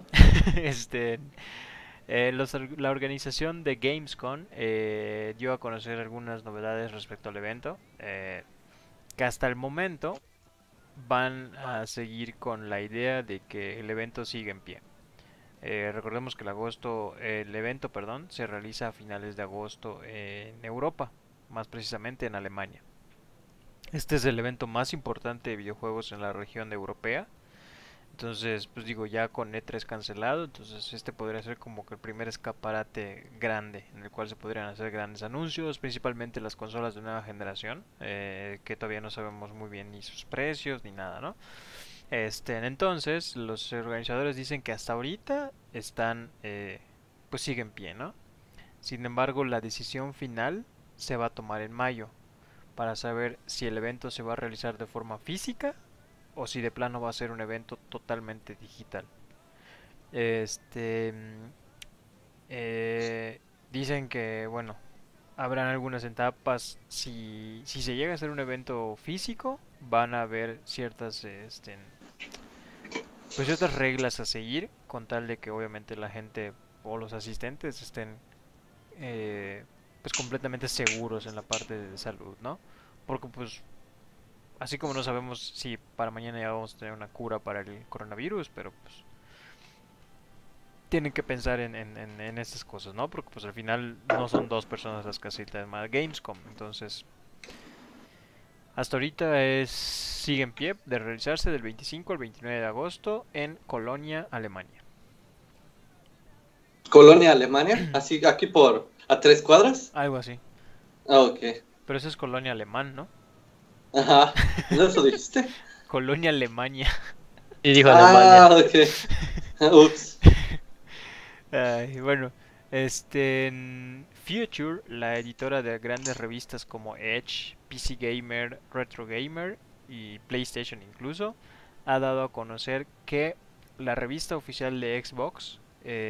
la organización de Gamescom dio a conocer algunas novedades respecto al evento, que hasta el momento van a seguir con la idea de que el evento sigue en pie. Recordemos que el evento, se realiza a finales de agosto en Europa, más precisamente en Alemania. Este es el evento más importante de videojuegos en la región europea. Entonces, pues digo, ya con E3 cancelado, entonces este podría ser como que el primer escaparate grande en el cual se podrían hacer grandes anuncios, principalmente las consolas de nueva generación, que todavía no sabemos muy bien ni sus precios ni nada, ¿no? Entonces, los organizadores dicen que hasta ahorita están, pues sigue en pie, ¿no? Sin embargo, la decisión final se va a tomar en mayo para saber si el evento se va a realizar de forma física o si de plano va a ser un evento totalmente digital. Dicen que, bueno, habrán algunas etapas. Si se llega a hacer un evento físico, van a haber ciertas reglas a seguir, con tal de que obviamente la gente o los asistentes estén pues completamente seguros en la parte de salud, ¿no? Porque pues así como no sabemos si para mañana ya vamos a tener una cura para el coronavirus, pero pues tienen que pensar en estas cosas, ¿no? Porque pues al final no son dos personas las que asisten a Gamescom, entonces hasta ahorita sigue en pie de realizarse del 25 al 29 de agosto en Colonia, Alemania. ¿Colonia, Alemania? Así, aquí a 3 cuadras. Algo así. Ah, ok. Pero eso es Colonia alemán, ¿no? Ajá. ¿No eso dijiste? Colonia, Alemania. Y dijo Alemania. Ok. Ups. Bueno, Future, la editora de grandes revistas como Edge, PC Gamer, Retro Gamer y PlayStation incluso, ha dado a conocer que la revista oficial de Xbox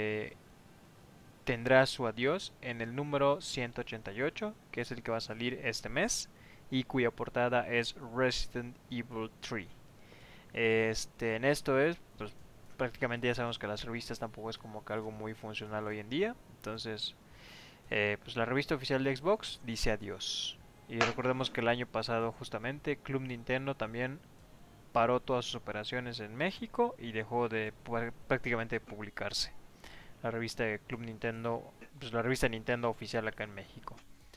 tendrá su adiós en el número 188, que es el que va a salir este mes y cuya portada es Resident Evil 3. En esto pues prácticamente ya sabemos que las revistas tampoco es como que algo muy funcional hoy en día. Entonces, pues la revista oficial de Xbox dice adiós. Y recordemos que el año pasado justamente Club Nintendo también paró todas sus operaciones en México y dejó de prácticamente publicarse. La revista de Club Nintendo, pues la revista Nintendo oficial acá en México.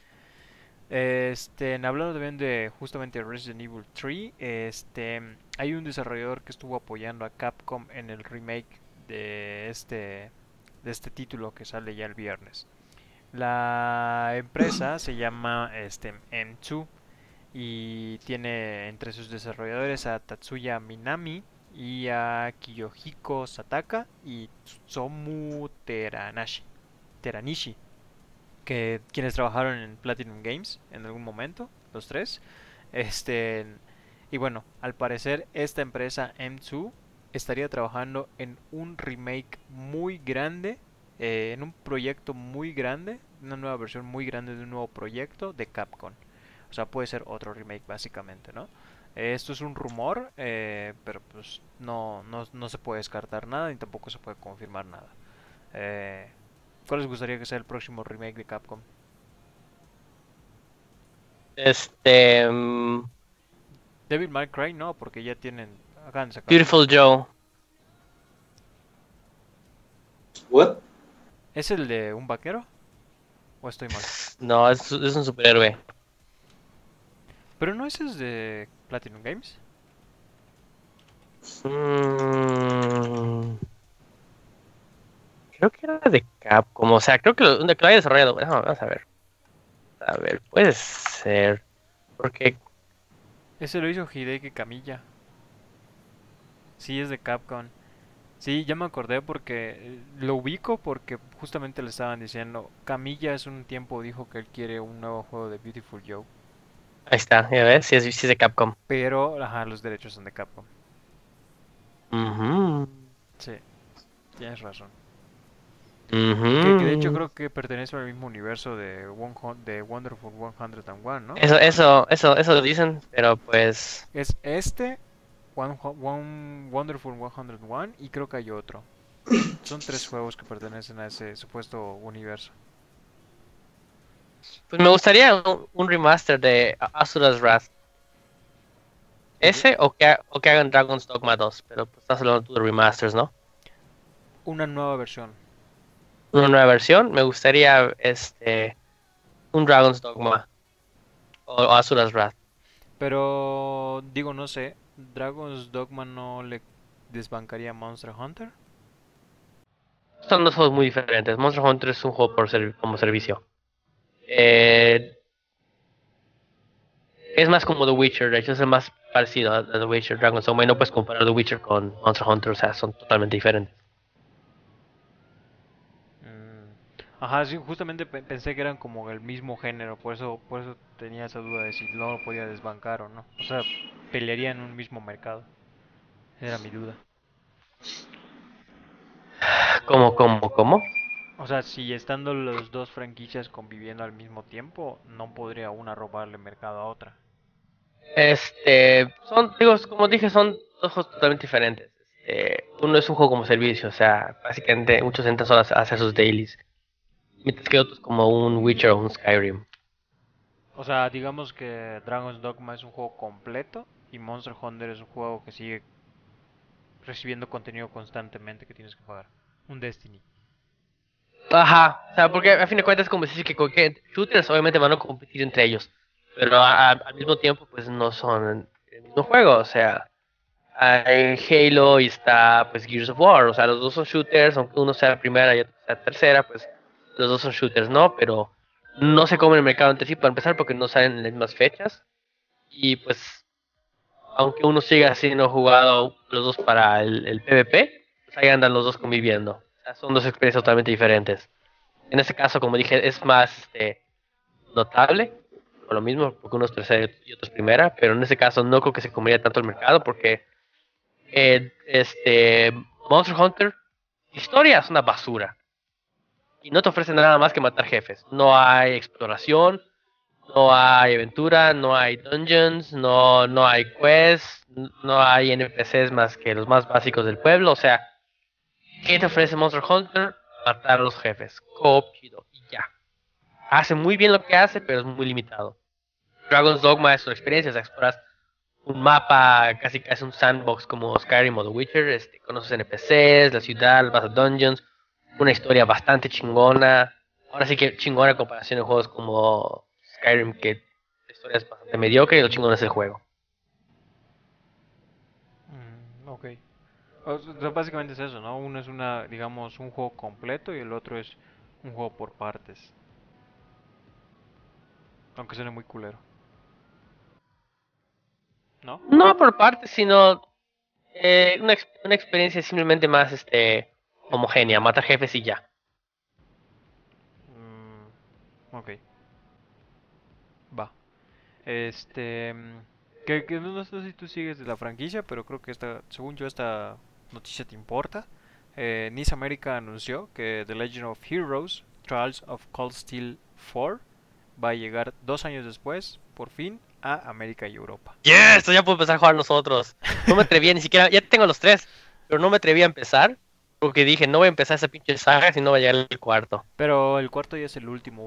Hablando también de justamente Resident Evil 3, hay un desarrollador que estuvo apoyando a Capcom en el remake de este título que sale ya el viernes. La empresa se llama M2 y tiene entre sus desarrolladores a Tatsuya Minami y a Kiyohiko Sataka y Tsutomu Teranishi, que quienes trabajaron en Platinum Games en algún momento, los tres. Este, y bueno, al parecer esta empresa M2 estaría trabajando en un remake muy grande, en un proyecto muy grande, una nueva versión muy grande de un nuevo proyecto de Capcom. O sea, puede ser otro remake básicamente, ¿no? Esto es un rumor, pero pues no se puede descartar nada ni tampoco se puede confirmar nada. Eh, ¿Cuál les gustaría que sea el próximo remake de Capcom? Este. mm, Devil May Cry no, porque ya tienen, acaban de sacar uno. Beautiful Joe. What? ¿Es el de un vaquero? ¿O estoy mal? No, es un superhéroe. Pero no ese es de Platinum Games. Mm, Creo que era de Capcom. O sea, creo que que lo haya desarrollado. Vamos a ver. A ver, puede ser. Porque. Ese lo hizo Hideki Kamiya. Sí, es de Capcom. Sí, ya me acordé porque lo ubico porque justamente le estaban diciendo, Kamiya hace un tiempo dijo que él quiere un nuevo juego de Beautiful Joe, Ahí está, ya ves, sí es de Capcom. pero ajá, los derechos son de Capcom. Ujú, Sí, tienes razón. Que de hecho ujú. creo que pertenece al mismo universo de, de Wonderful 101, ¿no? Eso dicen, pero pues. Es este, Wonderful 101 y creo que hay otro. Son tres juegos que pertenecen a ese supuesto universo. Pues me gustaría un remaster de Asura's Wrath. El- Ese o que hagan Dragon's Dogma 2, pero pues estás hablando tú de remasters, ¿no? una nueva versión. Una nueva versión, me gustaría un Dragon's Dogma o Asura's Wrath. Pero digo, no sé, Dragon's Dogma no le desbancaría a Monster Hunter. Son dos juegos muy diferentes. Monster Hunter es un juego como servicio. Eh, es más como The Witcher, de hecho es el más parecido a The Witcher, Dragon's Dogma, y no puedes comparar The Witcher con Monster Hunter, o sea, son totalmente diferentes. Mm, ajá, sí, justamente pensé que eran como el mismo género, por eso tenía esa duda de si no lo podía desbancar o no. O sea, pelearían en un mismo mercado. Era mi duda. ¿Cómo? O sea, si estando los dos franquicias conviviendo al mismo tiempo, no podría una robarle mercado a otra. Digo, como dije, son dos juegos totalmente diferentes. Uno es un juego como servicio, o sea, básicamente muchos entran solo a hacer sus dailies, mientras que otros como un Witcher o un Skyrim. O sea, digamos que Dragon's Dogma es un juego completo y Monster Hunter es un juego que sigue recibiendo contenido constantemente que tienes que pagar. Un Destiny. Ajá, o sea, porque a fin de cuentas es como decir que cualquier shooters obviamente van a competir entre ellos, pero al mismo tiempo pues no son el mismo juego, o sea, hay Halo y está pues Gears of War, o sea, los dos son shooters, aunque uno sea primera y otro sea tercera, pues los dos son shooters, ¿no? Pero no se comen el mercado entre sí para empezar porque no salen en las mismas fechas y pues aunque uno siga siendo jugado los dos para el PvP, pues ahí andan los dos conviviendo, o sea, son dos experiencias totalmente diferentes. En este caso, como dije, es más notable, por lo mismo, porque uno es tercera y otro es primera, pero en este caso no creo que se comería tanto el mercado porque Monster Hunter, historia es una basura y no te ofrece nada más que matar jefes. No hay exploración, no hay aventura, no hay dungeons, no hay quests, no hay NPCs más que los más básicos del pueblo. O sea, ¿qué te ofrece Monster Hunter? Matar a los jefes. Coop, chido, y ya. Hace muy bien lo que hace, pero es muy limitado. Dragon's Dogma es una experiencia, o sea, exploras un mapa, casi un sandbox como Skyrim o The Witcher, conoces NPCs, la ciudad, vas a dungeons, una historia bastante chingona. Ahora sí que chingona en comparación a juegos como Skyrim, que la historia es bastante mediocre y lo chingón es el juego. Ok. O sea, básicamente es eso, ¿no? Uno es digamos, un juego completo y el otro es un juego por partes. Aunque suene muy culero. ¿No? No por parte, sino una experiencia simplemente más homogénea, matar jefes y ya. Ok. Va. Que no sé si tú sigues de la franquicia, pero creo que según yo, esta noticia te importa. NIS America anunció que The Legend of Heroes Trials of Cold Steel 4 va a llegar 2 años después, por fin, a América y Europa. ¡Yes! Ya puedo empezar a jugar nosotros. No me atreví ni siquiera, ya tengo los 3, pero no me atreví a empezar porque dije, no voy a empezar esa pinche saga si no va a llegar el cuarto. Pero el cuarto ya es el último.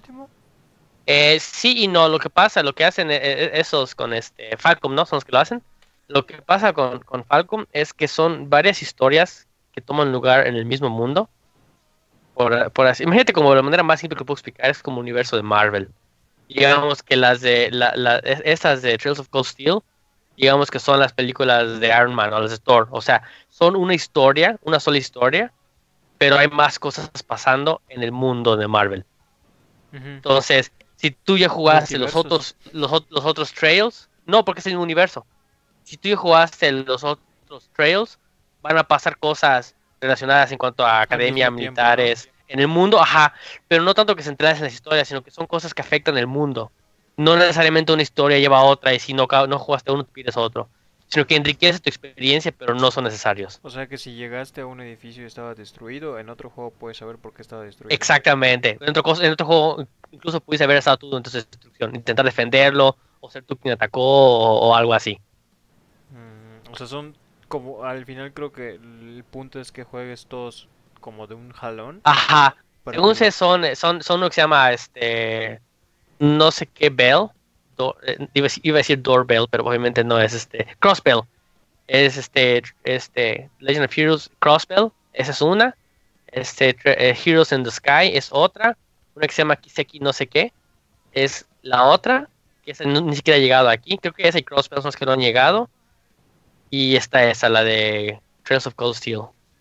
Sí y no, lo que hacen esos con Falcom, ¿no? Son los que lo hacen. Lo que pasa con Falcom es que son varias historias que toman lugar en el mismo mundo. Por así, imagínate como la manera más simple que puedo explicar es como el universo de Marvel. Digamos que estas de Trails of Cold Steel, digamos que son las películas de Iron Man o las de Thor. O sea, son una historia, una sola historia, pero hay más cosas pasando en el mundo de Marvel. Entonces, si tú ya jugaste los otros Trails, no, porque es el universo. Si tú ya jugaste los otros Trails, van a pasar cosas relacionadas en cuanto a academia, militares, tiempo, ¿no? en el mundo, ajá, pero no tanto que se entrelacen en las historias, sino que son cosas que afectan el mundo. No necesariamente una historia lleva a otra y si no jugaste uno, te pides otro, sino que enriquece tu experiencia, pero no son necesarios. O sea que si llegaste a un edificio y estaba destruido, en otro juego puedes saber por qué estaba destruido. Exactamente. En otro juego incluso pudiste haber estado tú en tu destrucción, intentar defenderlo, o ser tú quien atacó, o algo así. O sea, son como, al final creo que el punto es que juegues todos como de un jalón. Ajá. Para Según que sé, son lo que se llama no sé qué bell. Iba a decir doorbell, pero obviamente no es crossbell. Es Legend of Heroes Crossbell, esa es una. Heroes in the Sky es otra. Una que se llama Kiseki no sé qué es la otra, que esa ni siquiera ha llegado aquí. Creo que esa y Crossbell son las que no han llegado. Y esta esa, la de Trails of Cold Steel.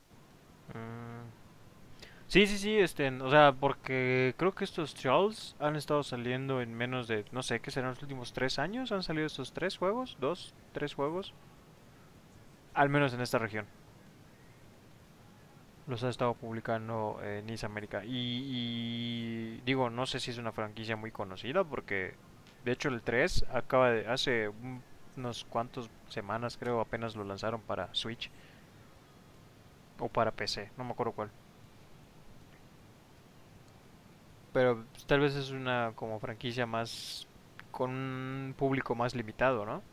Sí, o sea, porque creo que estos Trolls han estado saliendo en menos de, no sé, ¿qué serán los últimos 3 años? ¿Han salido estos 3 juegos? ¿2, 3 juegos? Al menos en esta región. Los ha estado publicando NIS América. Y digo, no sé si es una franquicia muy conocida porque de hecho el 3 hace unos cuantos semanas creo apenas lo lanzaron para Switch o para PC, no me acuerdo cuál. Pero tal vez es una como franquicia más con un público más limitado, ¿no?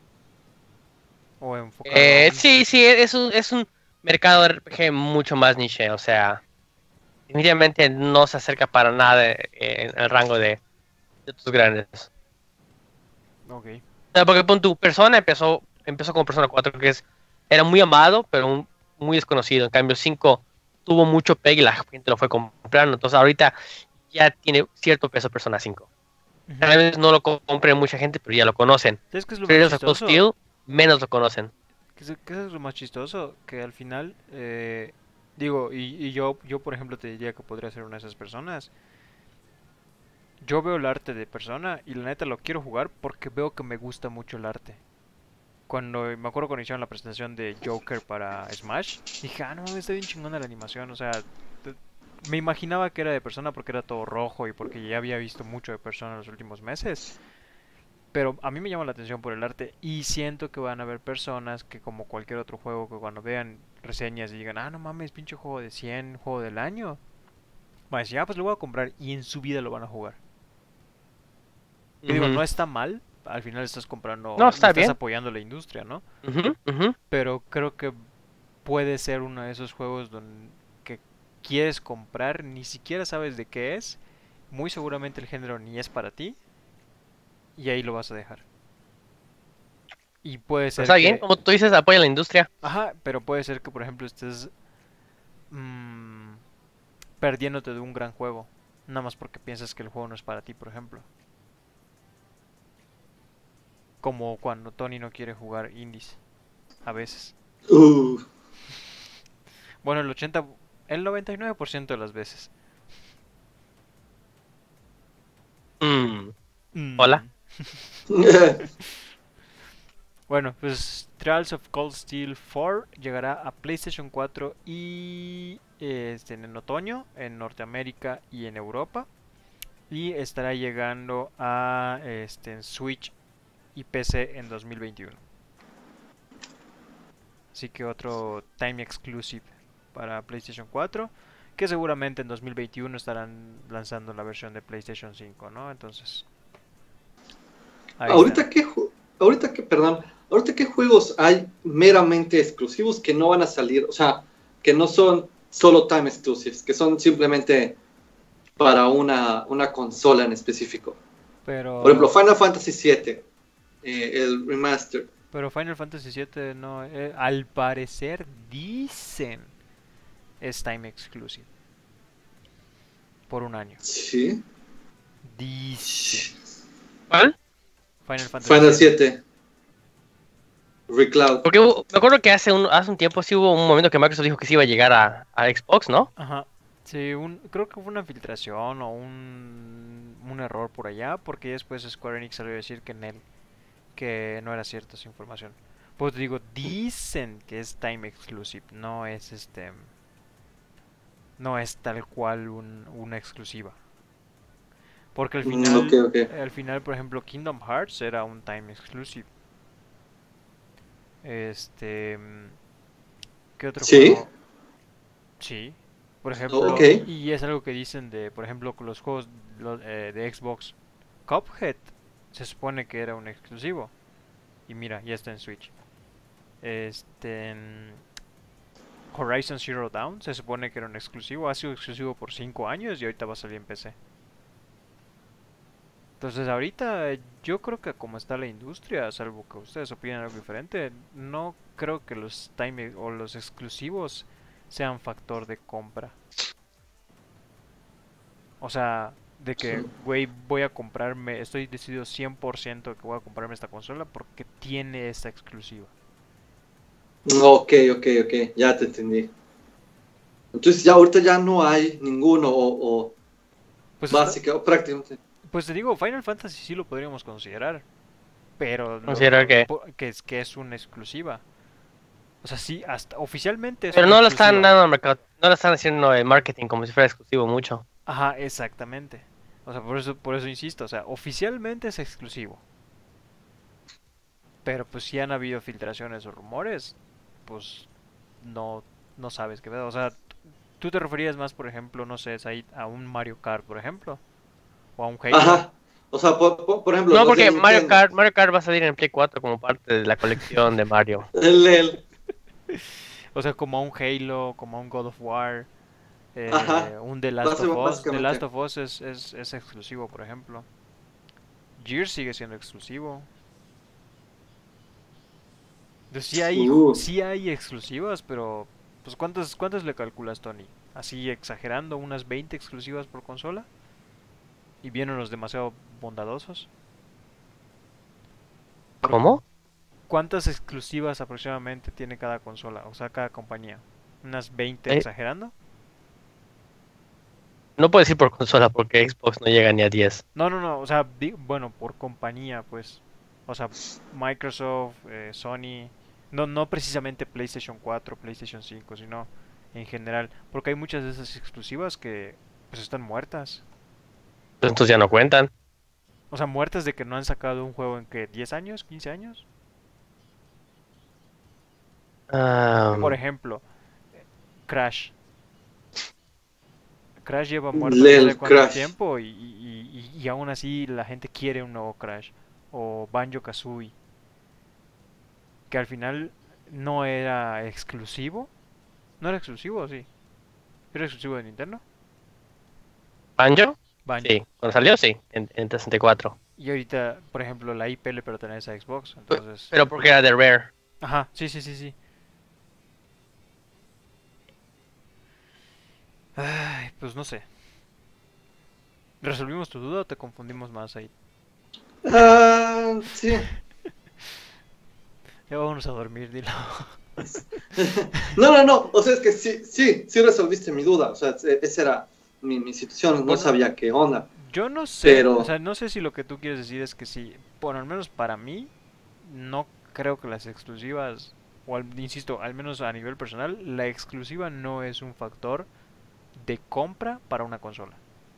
O enfocado a Sí, es un mercado de RPG mucho más niche, o sea, definitivamente no se acerca para nada en el rango de otros grandes. Ok. O sea, porque pon tu Persona empezó como Persona 4, que era muy amado, pero muy desconocido. En cambio, 5 tuvo mucho pegue y la gente lo fue comprando. Entonces, ahorita ya tiene cierto peso Persona 5. Tal vez no lo compre mucha gente, pero ya lo conocen. ¿Sabes qué es lo más Trails of Cold chistoso? Steel, menos lo conocen. ¿Qué es lo más chistoso? Que al final, digo, y yo por ejemplo te diría que podría ser una de esas personas. Yo veo el arte de Persona y la neta lo quiero jugar porque veo que me gusta mucho el arte. Me acuerdo cuando hicieron la presentación de Joker para Smash, dije, no mames, está bien chingona la animación, o sea, me imaginaba que era de Persona porque era todo rojo y porque ya había visto mucho de Persona en los últimos meses. Pero a mí me llama la atención por el arte y siento que van a haber personas que como cualquier otro juego que cuando vean reseñas y digan, no mames, pinche juego de 100, juego del año. Van a decir, pues lo voy a comprar y en su vida lo van a jugar. Y digo, no está mal, al final estás comprando, No, está estás bien. apoyando la industria, ¿no? Ujú. Pero creo que puede ser uno de esos juegos que quieres comprar, ni siquiera sabes de qué es, muy seguramente el género ni es para ti, y ahí lo vas a dejar. Y puede ser Está bien, como tú dices, apoya la industria. Ajá, pero puede ser que por ejemplo estés perdiéndote de un gran juego, nada más porque piensas que el juego no es para ti, por ejemplo. Como cuando Tony no quiere jugar indies, a veces. Bueno, el 99% de las veces. Hola. Bueno, pues Trials of Cold Steel 4 llegará a PlayStation 4 y en otoño en Norteamérica y en Europa. Y estará llegando a en Switch y PC en 2021. Así que otro time exclusive para PlayStation 4, que seguramente en 2021 estarán lanzando la versión de PlayStation 5, ¿no? Entonces, ahí Ahorita está. ahorita qué juegos hay meramente exclusivos que no van a salir, o sea, que no son solo time exclusives, que son simplemente para una consola en específico. Por ejemplo, Pero Final Fantasy VII, el remaster. Pero Final Fantasy VII no, al parecer dicen es time exclusive por un año. Sí. Dicen ¿Cuál? Final Fantasy Final VII. 7. Recloud. Porque me acuerdo que hace un tiempo sí hubo un momento que Microsoft dijo que sí iba a llegar a Xbox, ¿no? Ajá. Sí, creo que fue una filtración o un error por allá, porque después Square Enix salió a decir que no era cierta esa información. Pues digo, dicen que es time exclusive, no es tal cual una exclusiva. Porque Ok, ok. al final, por ejemplo, Kingdom Hearts era un time exclusive. Este, mm, ¿Qué otro ¿Sí? juego? Sí, por ejemplo, Ok. y es algo que dicen de, por ejemplo, con los juegos de Xbox. Cuphead se supone que era un exclusivo. Y mira, ya está en Switch. Este, mm, Horizon Zero Dawn se supone que era un exclusivo. Ha sido exclusivo por 5 años y ahorita va a salir en PC. Entonces ahorita yo creo que como está la industria, salvo que ustedes opinen algo diferente, no creo que los time o los exclusivos sean factor de compra. O sea, de que, güey, voy a comprarme, estoy decidido 100% que voy a comprarme esta consola porque tiene esta exclusiva. Ok, ok, ok. Ya te entendí. Entonces ya ahorita ya no hay ninguno o Pues está, básica o prácticamente. pues te digo, Final Fantasy sí lo podríamos considerar, pero Considero que... que es una exclusiva. O sea, sí, hasta oficialmente es Pero una no lo están exclusiva. dando al mercado, no lo están haciendo de marketing como si fuera exclusivo mucho. Ajá, exactamente. O sea, por eso insisto, o sea, oficialmente es exclusivo. Pero pues si han habido filtraciones o rumores, pues no, no sabes qué pedo. O sea, tú te referías más, por ejemplo, no sé, Said, a un Mario Kart, por ejemplo, o a un Halo. Ajá. O sea, por ejemplo, No, los de porque Nintendo. Mario Kart va a salir en Play 4 como parte de la colección de Mario. El- O sea, como a un Halo, como a un God of War, Ajá. un The Last of Us. The Last Básicamente. of Us es exclusivo, por ejemplo. Gears sigue siendo exclusivo. Entonces, Uh. sí hay exclusivas, pero pues ¿cuántas le calculas, Tony? Así exagerando, unas 20 exclusivas por consola. Y viéndonos demasiado bondadosos. ¿Cómo? ¿Cuántas exclusivas aproximadamente tiene cada consola? O sea, cada compañía. ¿Unas 20 Eh, exagerando? no puedo decir por consola porque Xbox no llega ni a 10. No, no, no. O sea, bueno, por compañía, pues. O sea, Microsoft, Sony. No precisamente PlayStation 4, PlayStation 5, sino en general. Porque hay muchas de esas exclusivas que pues están muertas. Entonces ya no cuentan. O sea, muertas de que no han sacado un juego en que 10 años, 15 años. Por Ah, ejemplo, Crash. Crash lleva muerto quién sabe El cuánto Crash. tiempo y aún así la gente quiere un nuevo Crash. O Banjo-Kazooie, que al final no era exclusivo. ¿No era exclusivo o sí? ¿Era exclusivo de Nintendo? ¿Banjo? Banjo. Sí, cuando salió sí, en 64. Y ahorita, por ejemplo, la IP le pertenece a Xbox, entonces... Pero porque era de Rare. Ajá, sí, sí, sí, sí. Ay, pues no sé. ¿Resolvimos tu duda o te confundimos más ahí? Sí. Ya vámonos a dormir, dilo. No. O sea, es que sí resolviste mi duda. O sea, esa era mi situación. No Bueno, sabía qué onda. Yo no sé, Pero, o sea, no sé si lo que tú quieres decir es que sí, por al menos para mí, no creo que las exclusivas, insisto, al menos a nivel personal, la exclusiva no es un factor de compra para una consola.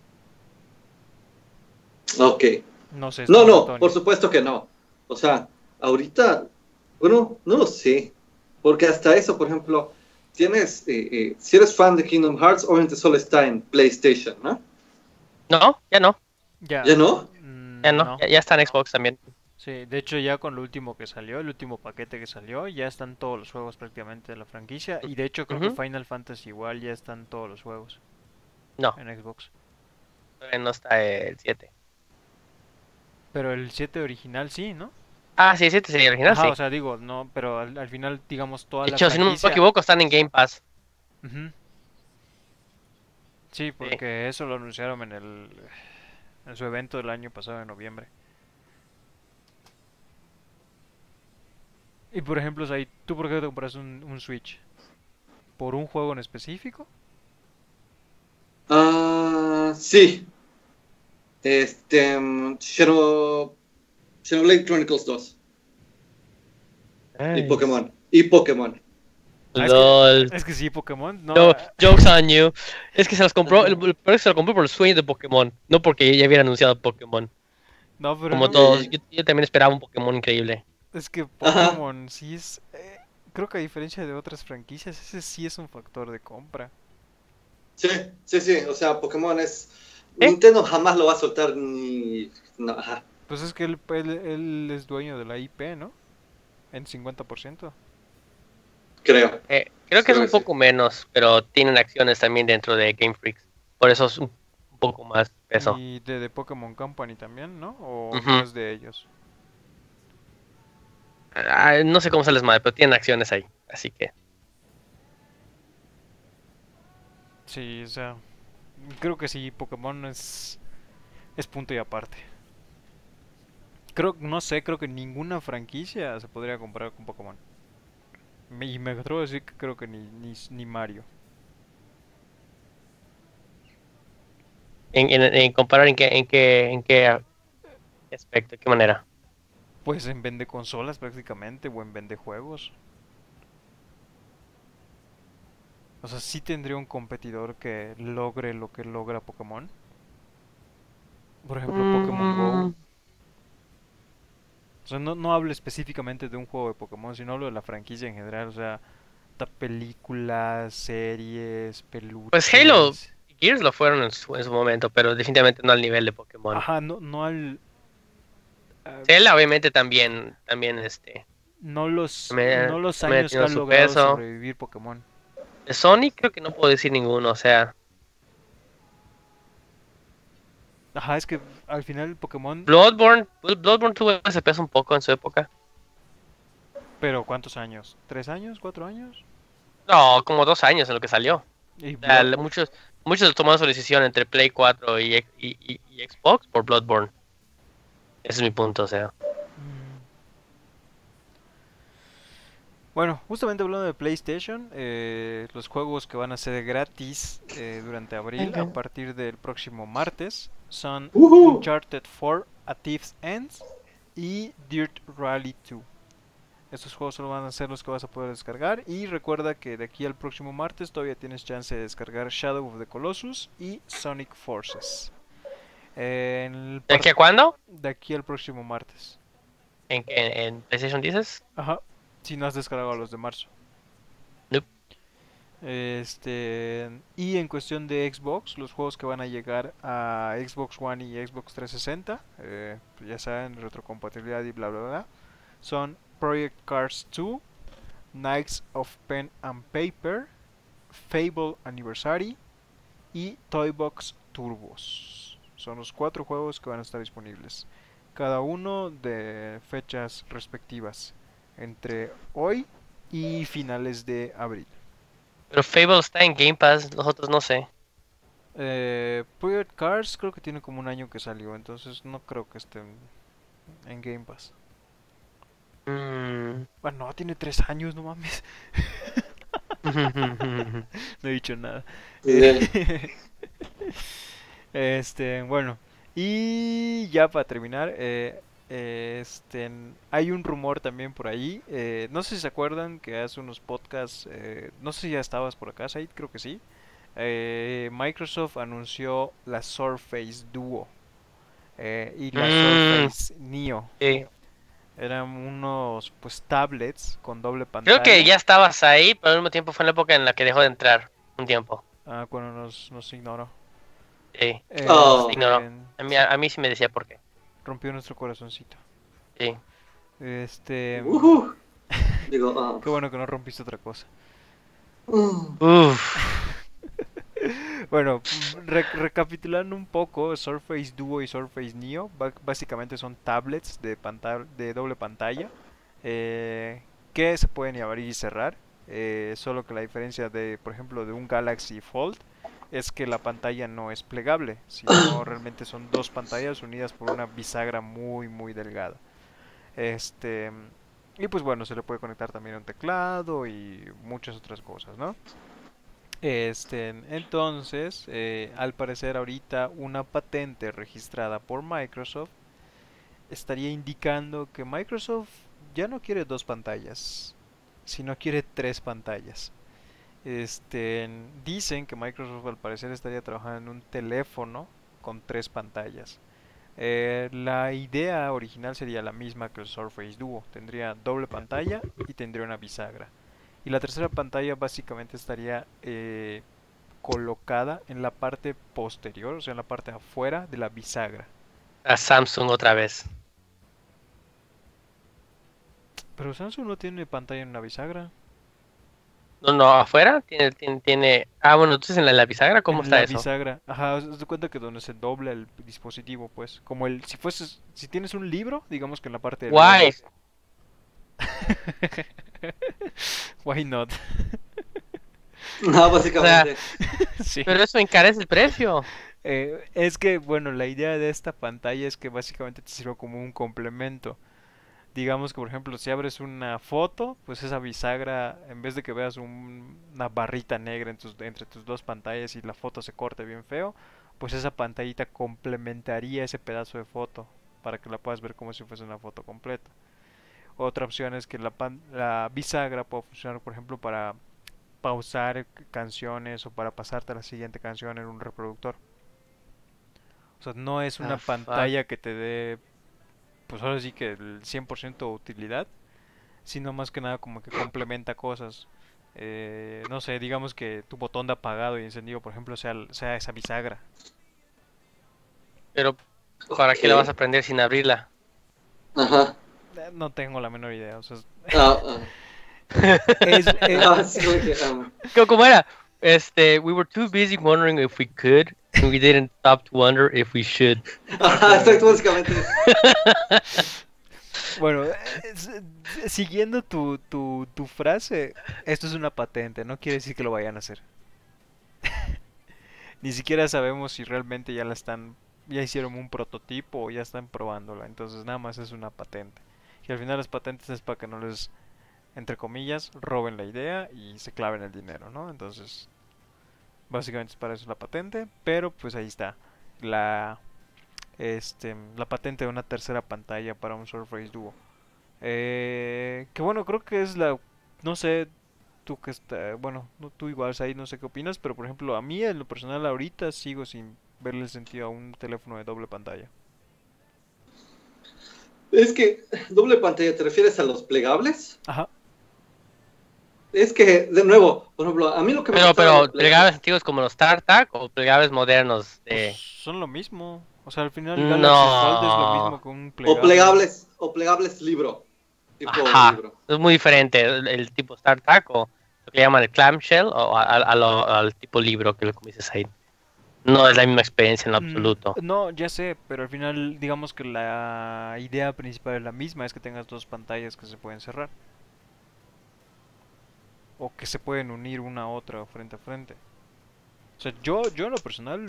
ok. No sé, No, no sé, no, Tony. por supuesto que no. O sea, ahorita, bueno, no lo sé. Porque hasta eso, por ejemplo, si eres fan de Kingdom Hearts, obviamente solo está en PlayStation, ¿no? No, ya no. Ya, ¿Ya no? Ya no. no. Ya está en Xbox también. Sí, de hecho ya con lo último que salió, el último paquete que salió, ya están todos los juegos prácticamente de la franquicia. Y de hecho creo que Ujú. Final Fantasy igual ya están todos los juegos No, en Xbox. todavía no está el 7. Pero el 7 original sí, ¿no? Ah, sí, el 7 sería el original, Ajá, sí. o sea, digo, no, pero al final, digamos, toda De la hecho, si no me franquicia. equivoco, están en Game Pass. Ujú. Sí, Sí. porque eso lo anunciaron en su evento del año pasado en noviembre. Y por ejemplo, Sai, ¿tú por qué te compras un Switch? ¿Por un juego en específico? Ah, sí. Xenoblade Chronicles 2 y Nice. Pokémon. Y Pokémon. Ah, LOL. es que sí, Pokémon, no. No, jokes on you. Es que se los compró, el peor es que se lo compró por el sueño de Pokémon, no porque ya hubiera anunciado Pokémon. No, pero Como no. todos, yo también esperaba un Pokémon increíble. Es que Ajá. Pokémon sí es. Creo que a diferencia de otras franquicias, ese sí es un factor de compra. Sí, sí, sí. O sea, Pokémon es. ¿Eh? Nintendo jamás lo va a soltar ni. No, ajá. Pues es que él es dueño de la IP, ¿no? En 50%. Creo. Creo que es Creo un que sí. poco menos, pero tienen acciones también dentro de Game Freaks. Por eso es un poco más peso. Y de Pokémon Company también, ¿no? ¿O no Ujú. es de ellos? No sé cómo se les mal, pero tienen acciones ahí. Así que. Sí, o sea, creo que sí, Pokémon es punto y aparte. No sé, creo que ninguna franquicia se podría comparar con Pokémon. Y me atrevo a decir que creo que ni Mario. En comparar en qué aspecto, qué manera. Pues en vende consolas prácticamente o en vende juegos. O sea, sí tendría un competidor que logre lo que logra Pokémon. Por ejemplo, Pokémon Go. Mm, O sea, no hablo específicamente de un juego de Pokémon, sino hablo de la franquicia en general. O sea, películas, series, Pues Halo peluches. y Gears lo fueron en su momento, pero definitivamente no al nivel de Pokémon. Ajá, no al. ah, Zelda obviamente también no los, también, no los también ha años que tenido han su logrado peso. sobrevivir Pokémon. De Sonic creo que no puedo decir ninguno, o sea, Ajá, es que al final Pokémon. Bloodborne tuvo ese peso un poco en su época. Pero ¿cuántos años? ¿3 años? ¿4 años? No, como 2 años en lo que salió. Y O sea, Blood. muchos tomaron su decisión entre Play 4 y Xbox por Bloodborne. Ese es mi punto, o sea. Mm. Bueno, justamente hablando de PlayStation, los juegos que van a ser gratis durante abril a partir del próximo martes son ¡Woohoo! Uncharted 4 A Thief's End y Dirt Rally 2. Estos juegos solo van a ser los que vas a poder descargar y recuerda que de aquí al próximo martes todavía tienes chance de descargar Shadow of the Colossus y Sonic Forces. ¿De aquí a cuándo? De aquí al próximo martes. ¿En PlayStation dices? Ajá, si no has descargado los de marzo. Nope. Y en cuestión de Xbox, los juegos que van a llegar a Xbox One y Xbox 360, pues ya saben, retrocompatibilidad y bla bla bla, son Project Cars 2, Knights of Pen and Paper, Fable Anniversary y Toybox Turbos. Son los 4 juegos que van a estar disponibles, cada uno de fechas respectivas, entre hoy y finales de abril. Pero Fable está en Game Pass, los otros no sé. Project Cars creo que tiene como un año que salió, entonces no creo que esté en Game Pass. Mm. Bueno, no, tiene 3 años, no mames. No he dicho nada. Yeah. Bueno, Y ya para terminar, hay un rumor también por ahí. No sé si se acuerdan que hace unos podcasts, no sé si ya estabas por acá, Said, creo que sí. Microsoft anunció la Surface Duo y la Mm, Surface Neo. sí. Eran unos pues tablets con doble Creo que pantalla. ya estabas ahí, pero al mismo tiempo fue en la época en la que dejó de entrar un tiempo. Cuando nos ignoró. Sí, nos Oh. ignoró. Este, A mí sí me decía por qué. rompió nuestro corazoncito. Sí. Este, Ujú. Digo, qué bueno que no rompiste otra cosa. Uf. Bueno, recapitulando un poco, Surface Duo y Surface Neo básicamente son tablets de doble pantalla eh, que se pueden abrir y cerrar. Solo que la diferencia de, por ejemplo, de un Galaxy Fold es que la pantalla no es plegable, sino realmente son dos pantallas unidas por una bisagra muy muy delgada. Este, y pues bueno, se le puede conectar también un teclado y muchas otras cosas, ¿no? Entonces, al parecer ahorita una patente registrada por Microsoft estaría indicando que Microsoft ya no quiere dos pantallas, sino quiere tres pantallas. Dicen que Microsoft al parecer estaría trabajando en un teléfono con tres pantallas. La idea original sería la misma que el Surface Duo, tendría doble pantalla y tendría una bisagra. Y la tercera pantalla básicamente estaría colocada en la parte posterior, o sea, en la parte afuera de la bisagra. A Samsung otra vez. Pero Samsung no tiene pantalla en una bisagra. No, no, afuera tiene. Ah, bueno, entonces en la bisagra, ¿cómo En está la eso? bisagra, ajá, haz de cuenta que donde se dobla el dispositivo, pues, como si tienes un libro, digamos que en la parte de Guay, leer. Why not? no, o sea, básicamente. Sí. pero eso encarece el precio. Es que, bueno, la idea de esta pantalla es que básicamente te sirva como un complemento. Digamos que, por ejemplo, si abres una foto, pues esa bisagra, en vez de que veas una barrita negra entre tus dos pantallas y la foto se corte bien feo, pues esa pantallita complementaría ese pedazo de foto para que la puedas ver como si fuese una foto completa. Otra opción es que la bisagra pueda funcionar, por ejemplo, para pausar canciones o para pasarte a la siguiente canción en un reproductor. O sea, no es una Ah, fuck. pantalla que te dé, pues ahora sí que el 100% utilidad, sino más que nada como que complementa cosas. No sé, digamos que tu botón de apagado y encendido, por ejemplo, sea esa bisagra. Pero, ¿para Ok. qué la vas a prender sin abrirla? Ajá. No tengo la menor idea. O sea, Ah, ah. es, Sí, como que, ¿Cómo era? We were too busy wondering if we could, and we didn't stop to wonder if we should. ajá, exacto, básicamente. bueno, siguiendo tu frase, esto es una patente, no quiere decir que lo vayan a hacer. Ni siquiera sabemos si realmente ya hicieron un prototipo o ya están probándola. Entonces nada más es una patente. Y al final las patentes es para que no les, entre comillas, roben la idea y se claven el dinero, ¿no? Entonces, básicamente es para eso la patente. Pero pues ahí está. La, la patente de una tercera pantalla para un Surface Duo. Que bueno, creo que es no sé, tú que está, bueno, tú igual ahí no sé qué opinas, pero por ejemplo, a mí en lo personal ahorita sigo sin verle el sentido a un teléfono de doble pantalla. Es que, doble pantalla, ¿te refieres a los plegables? Ajá. Es que, de nuevo, por ejemplo, a mí lo que me gustaba de los Pero, ¿plegables plegables. antiguos como los StarTAC o plegables modernos Pues de... son lo mismo. O sea, al final el Galaxy Fold es lo No. mismo que un O plegable. plegables, o plegables libro. Tipo Ajá. libro. Es muy diferente el tipo StarTAC o lo que llaman el clamshell o al tipo libro que lo como dices ahí. No es la misma experiencia en lo absoluto. No, ya sé, pero al final digamos que la idea principal es la misma, es que tengas dos pantallas que se pueden cerrar. O que se pueden unir una a otra frente a frente. O sea, yo en lo personal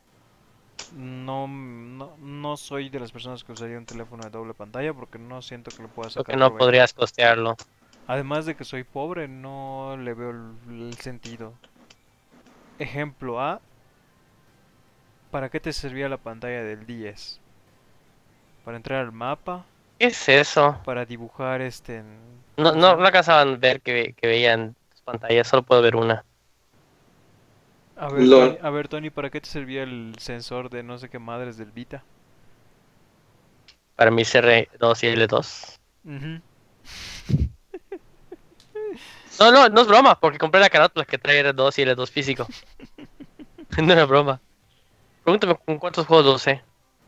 no soy de las personas que usaría un teléfono de doble pantalla porque no siento que le pueda Creo que sacar no provecho. podrías costearlo. Además de que soy pobre, no le veo el sentido. Ejemplo A, ¿Para qué te servía la pantalla del 10? ¿Para entrar al mapa? ¿Qué es eso? ¿Para dibujar No, ¿cómo se no, no llama? alcanzaban a ver que veían tus pantallas, solo puedo ver una. LOL. Tony, ¿para qué te servía el sensor de no sé qué madres del Vita? Para mi CR2 y L2. Ujú. No, no, no es broma, porque compré la carátula que trae R2 y L2 físico. No era broma. Pregúntame con cuántos juegos lo usé.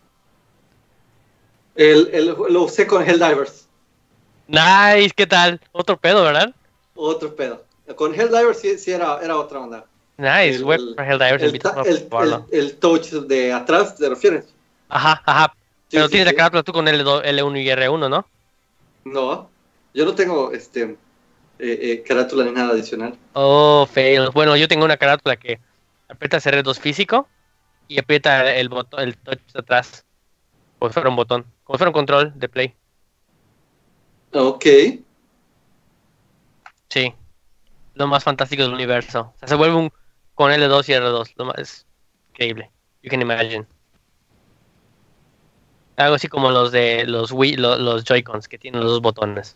Lo usé con Helldivers. Nice, ¿qué tal? Otro pedo, ¿verdad? Otro pedo. Con Helldivers sí era otra onda. Nice, El, web el, para Helldivers, el, invito ta- a el, probarlo. el touch de atrás, ¿te refieres? Ajá, ajá. Sí, Pero sí, tienes la sí. carátula tú con L2, L1 y R1, ¿no? No, yo no tengo carátula ni nada adicional. Oh, fail. Bueno, yo tengo una carátula que aprietas R2 físico y aprieta el botón, el touch de atrás. Como si fuera un botón. Como si fuera un control de play. Ok. Sí. Lo más fantástico del universo. O sea, se vuelve un con L2 y R2. Lo más es increíble. You can imagine. Algo así como los de los Wii, los Joy-Cons que tienen los dos botones.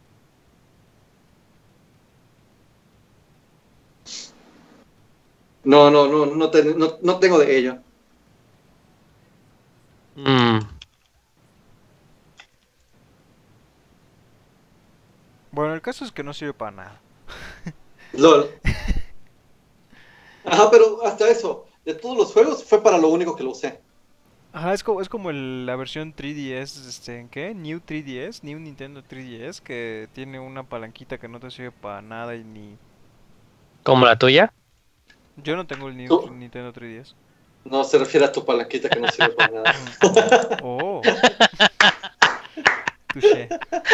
No tengo de ello. Mm. Bueno, el caso es que no sirve para nada. LOL. Ajá, pero hasta eso, de todos los juegos fue para lo único que lo usé. Ajá, es como la versión 3DS, ¿en qué? New 3DS, New Nintendo 3DS, que tiene una palanquita que no te sirve para nada y ni... Como la tuya. Yo no tengo el New Tú- Nintendo 3DS. No se refiere a tu palanquita que no sirve para nada. Oh. Touché.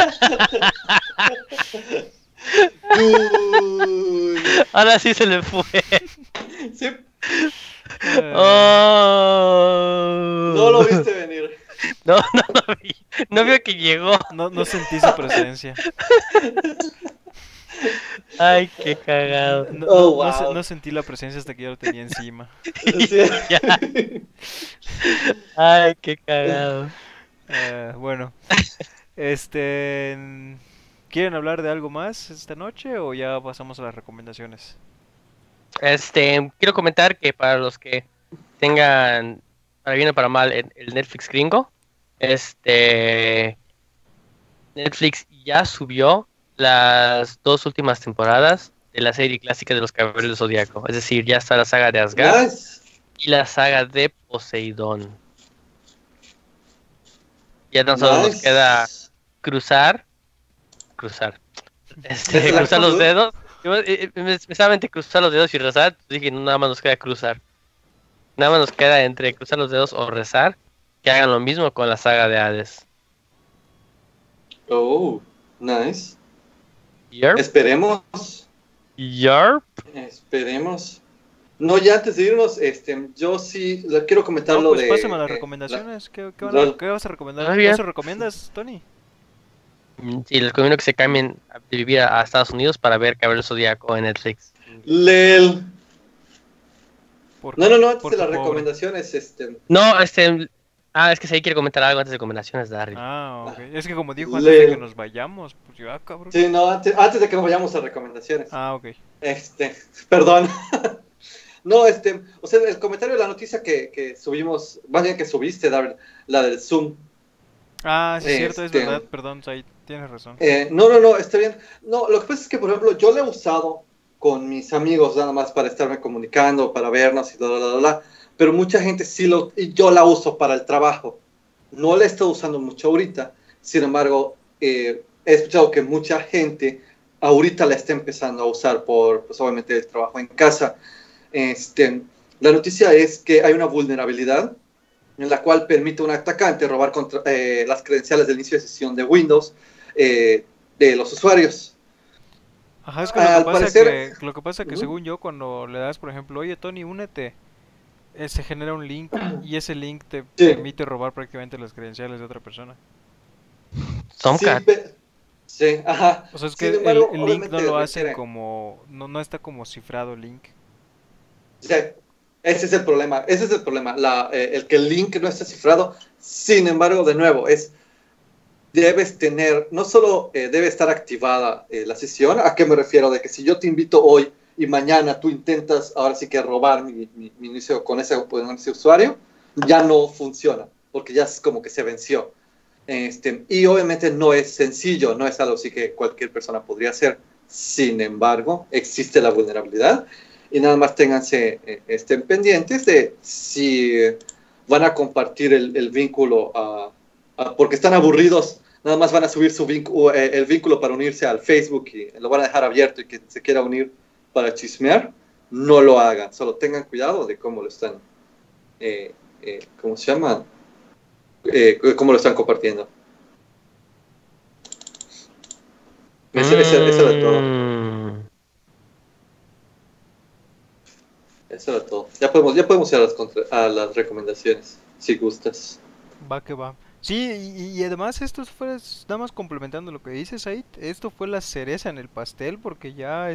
Uy, Ahora sí se le fue. sí, Oh. no lo viste venir. No, no lo vi. No vio que llegó. No sentí su presencia. Ay, qué cagado. Oh, wow. No sentí la presencia hasta que ya lo tenía encima. Sí. Ya. Ay, qué cagado. Bueno, ¿quieren hablar de algo más esta noche o ya pasamos a las recomendaciones? Quiero comentar que para los que tengan, para bien o para mal, el Netflix gringo, Netflix ya subió las 2 últimas temporadas de la serie clásica de los Caballeros del Zodiaco. Es decir, ya está la saga de Asgard Nice. y la saga de Poseidón. Ya tan solo nos Nice. queda cruzar, cruzar los dedos. Me estaba entre cruzar los dedos y rezar, dije, no, nada más nos queda cruzar. Nada más nos queda entre cruzar los dedos o rezar, que hagan lo mismo con la saga de Hades. Oh, nice. Yerp, Esperemos. yerp. Esperemos. No, ya antes de irnos, yo sí quiero comentar No, lo pues de. pásame las recomendaciones. ¿Qué LOL. vas a recomendar? Muy bien. ¿Eso recomiendas, Tony? Sí, les recomiendo que se cambien de vivir a Estados Unidos para ver Caballeros del Zodiaco en Netflix. Lel. Porque- No, antes porque de las pobre. recomendaciones, No, es que sí quiere comentar algo antes de recomendaciones, Darryl. Ah, ok. Es que como dijo antes de que Lel. nos vayamos, pues yo, cabrón. Sí, no, antes de que nos vayamos a recomendaciones. Ah, ok. Perdón. No, o sea, el comentario de la noticia que subimos, más bien que subiste, Daryl, la del Zoom. Ah, sí, es cierto, es Este- verdad, perdón, Said, tienes razón. No, está bien. No, lo que pasa es que, por ejemplo, yo lo he usado con mis amigos nada más para estarme comunicando, para vernos y bla. Pero mucha gente y yo la uso para el trabajo. No la he estado usando mucho ahorita. Sin embargo, he escuchado que mucha gente ahorita la está empezando a usar por, pues obviamente, el trabajo en casa. La noticia es que hay una vulnerabilidad en la cual permite a un atacante robar las credenciales del inicio de sesión de Windows de los usuarios. Ajá, es que al parecer- lo que pasa que Ujú. según yo, cuando le das, por ejemplo, oye, Tony, únete, se genera un link y ese link te Sí. permite robar prácticamente las credenciales de otra persona. Tomcat. Sí, ajá. O sea, es Sin que embargo, el link no obviamente lo hacen requiere- como, no está como cifrado el link. Sí. Ese es el problema, el que el link no esté cifrado. Sin embargo, de nuevo, debes tener, no solo debe estar activada la sesión. ¿A qué me refiero? De que si yo te invito hoy y mañana tú intentas ahora sí que robar mi inicio con ese usuario, ya no funciona, porque ya es como que se venció. Y obviamente no es sencillo, no es algo así que cualquier persona podría hacer. Sin embargo, existe la vulnerabilidad y nada más ténganse estén pendientes de si van a compartir el vínculo porque están aburridos, nada más van a subir el vínculo para unirse al Facebook y lo van a dejar abierto y que se quiera unir para chismear. No lo hagan, solo tengan cuidado de cómo lo están, ¿cómo se llama? Cómo lo están compartiendo. Eso de todo. Eso de todo. Ya podemos ir a las recomendaciones, si gustas. Va que va. Sí, y además esto fue, nada más complementando lo que dices ahí, esto fue la cereza en el pastel porque ya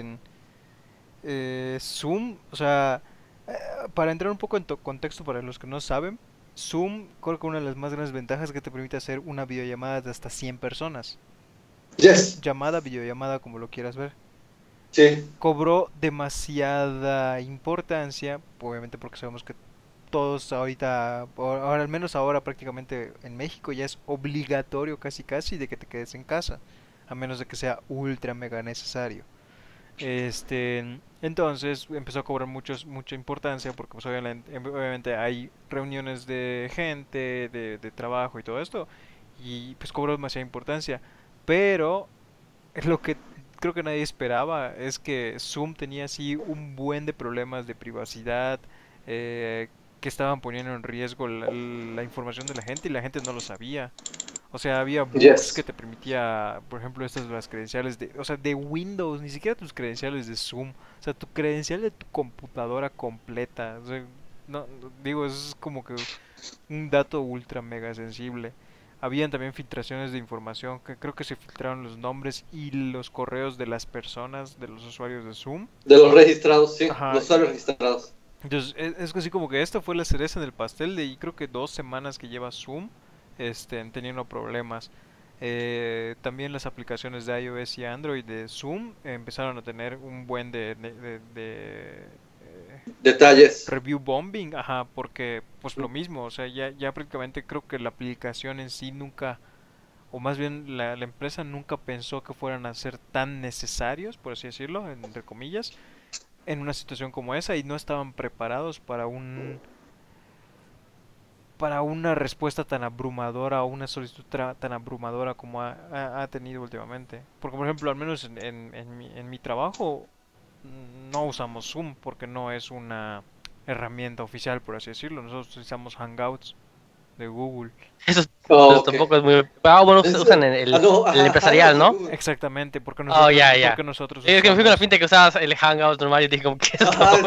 Zoom, o sea, para entrar un poco en contexto para los que no saben, Zoom creo que una de las más grandes ventajas es que te permite hacer una videollamada de hasta 100 personas. Yes. Llamada, videollamada, como lo quieras ver. Sí. Cobró demasiada importancia, obviamente porque sabemos que todos ahorita, ahora al menos ahora prácticamente en México ya es obligatorio casi de que te quedes en casa, a menos de que sea ultra mega necesario. Entonces empezó a cobrar mucha importancia porque pues obviamente hay reuniones de gente, de trabajo y todo esto, y pues cobró demasiada importancia. Pero lo que creo que nadie esperaba es que Zoom tenía así un buen de problemas de privacidad, que estaban poniendo en riesgo la información de la gente y la gente no lo sabía. O sea, había bugs que te permitía, por ejemplo, las credenciales de Windows, ni siquiera tus credenciales de Zoom, o sea, tu credencial de tu computadora completa. O sea, digo, es como que un dato ultra mega sensible. Habían también filtraciones de información, que creo que se filtraron los nombres y los correos de las personas, de los usuarios de Zoom. De los registrados, sí, Ajá. los usuarios registrados. Entonces, es así como que esta fue la cereza en el pastel de, y creo que 2 semanas que lleva Zoom, teniendo problemas. También las aplicaciones de iOS y Android de Zoom empezaron a tener un buen detalles. Review bombing, ajá, porque pues lo mismo, o sea, ya prácticamente creo que la aplicación en sí nunca, o más bien la empresa nunca pensó que fueran a ser tan necesarios, por así decirlo, entre comillas, en una situación como esa y no estaban preparados para una respuesta tan abrumadora o una solicitud tan abrumadora como ha tenido últimamente. Porque, por ejemplo, al menos en mi trabajo no usamos Zoom porque no es una herramienta oficial, por así decirlo. Nosotros utilizamos Hangouts de Google. Eso tampoco es muy... bueno, usan el empresarial, ¿no? Exactamente, porque nosotros... Porque nosotros es que me fui con la finta que usabas el Hangout normal y dije como que...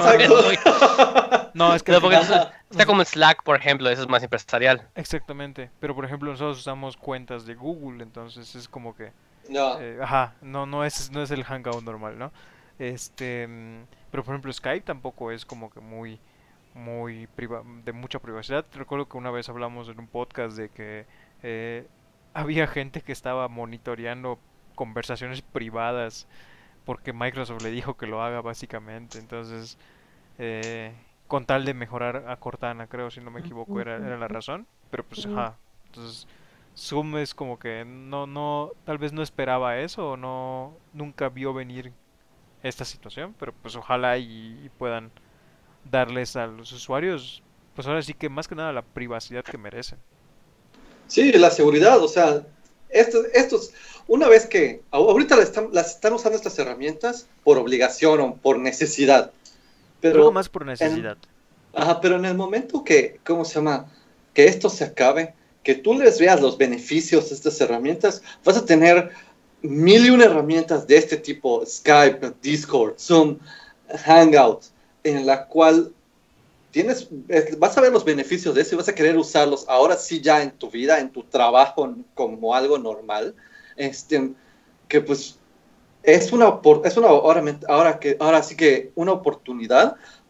No, es que... Está como el Slack, por ejemplo, eso es más empresarial. Exactamente, pero por ejemplo nosotros usamos cuentas de Google, entonces es como que... No. No es el Hangout normal, ¿no? Pero por ejemplo Skype tampoco es como que muy de mucha privacidad. Recuerdo que una vez hablamos en un podcast de que había gente que estaba monitoreando conversaciones privadas porque Microsoft le dijo que lo haga básicamente. Entonces, con tal de mejorar a Cortana, creo, si no me equivoco, era la razón. Pero pues, entonces Zoom es como que tal vez no esperaba eso o nunca vio venir esta situación, pero pues ojalá y puedan darles a los usuarios, pues ahora sí que más que nada la privacidad que merecen. Sí, la seguridad, o sea, estos una vez que, ahorita las están usando estas herramientas por obligación o por necesidad. Pero creo que más por necesidad. Pero en el momento que, ¿cómo se llama? Que esto se acabe, que tú les veas los beneficios de estas herramientas, vas a tener 1001 herramientas de este tipo, Skype, Discord, Zoom, Hangouts, en la cual vas a ver los beneficios de eso y vas a querer usarlos ahora sí ya en tu vida, en tu trabajo como algo normal, que pues es ahora sí que una oportunidad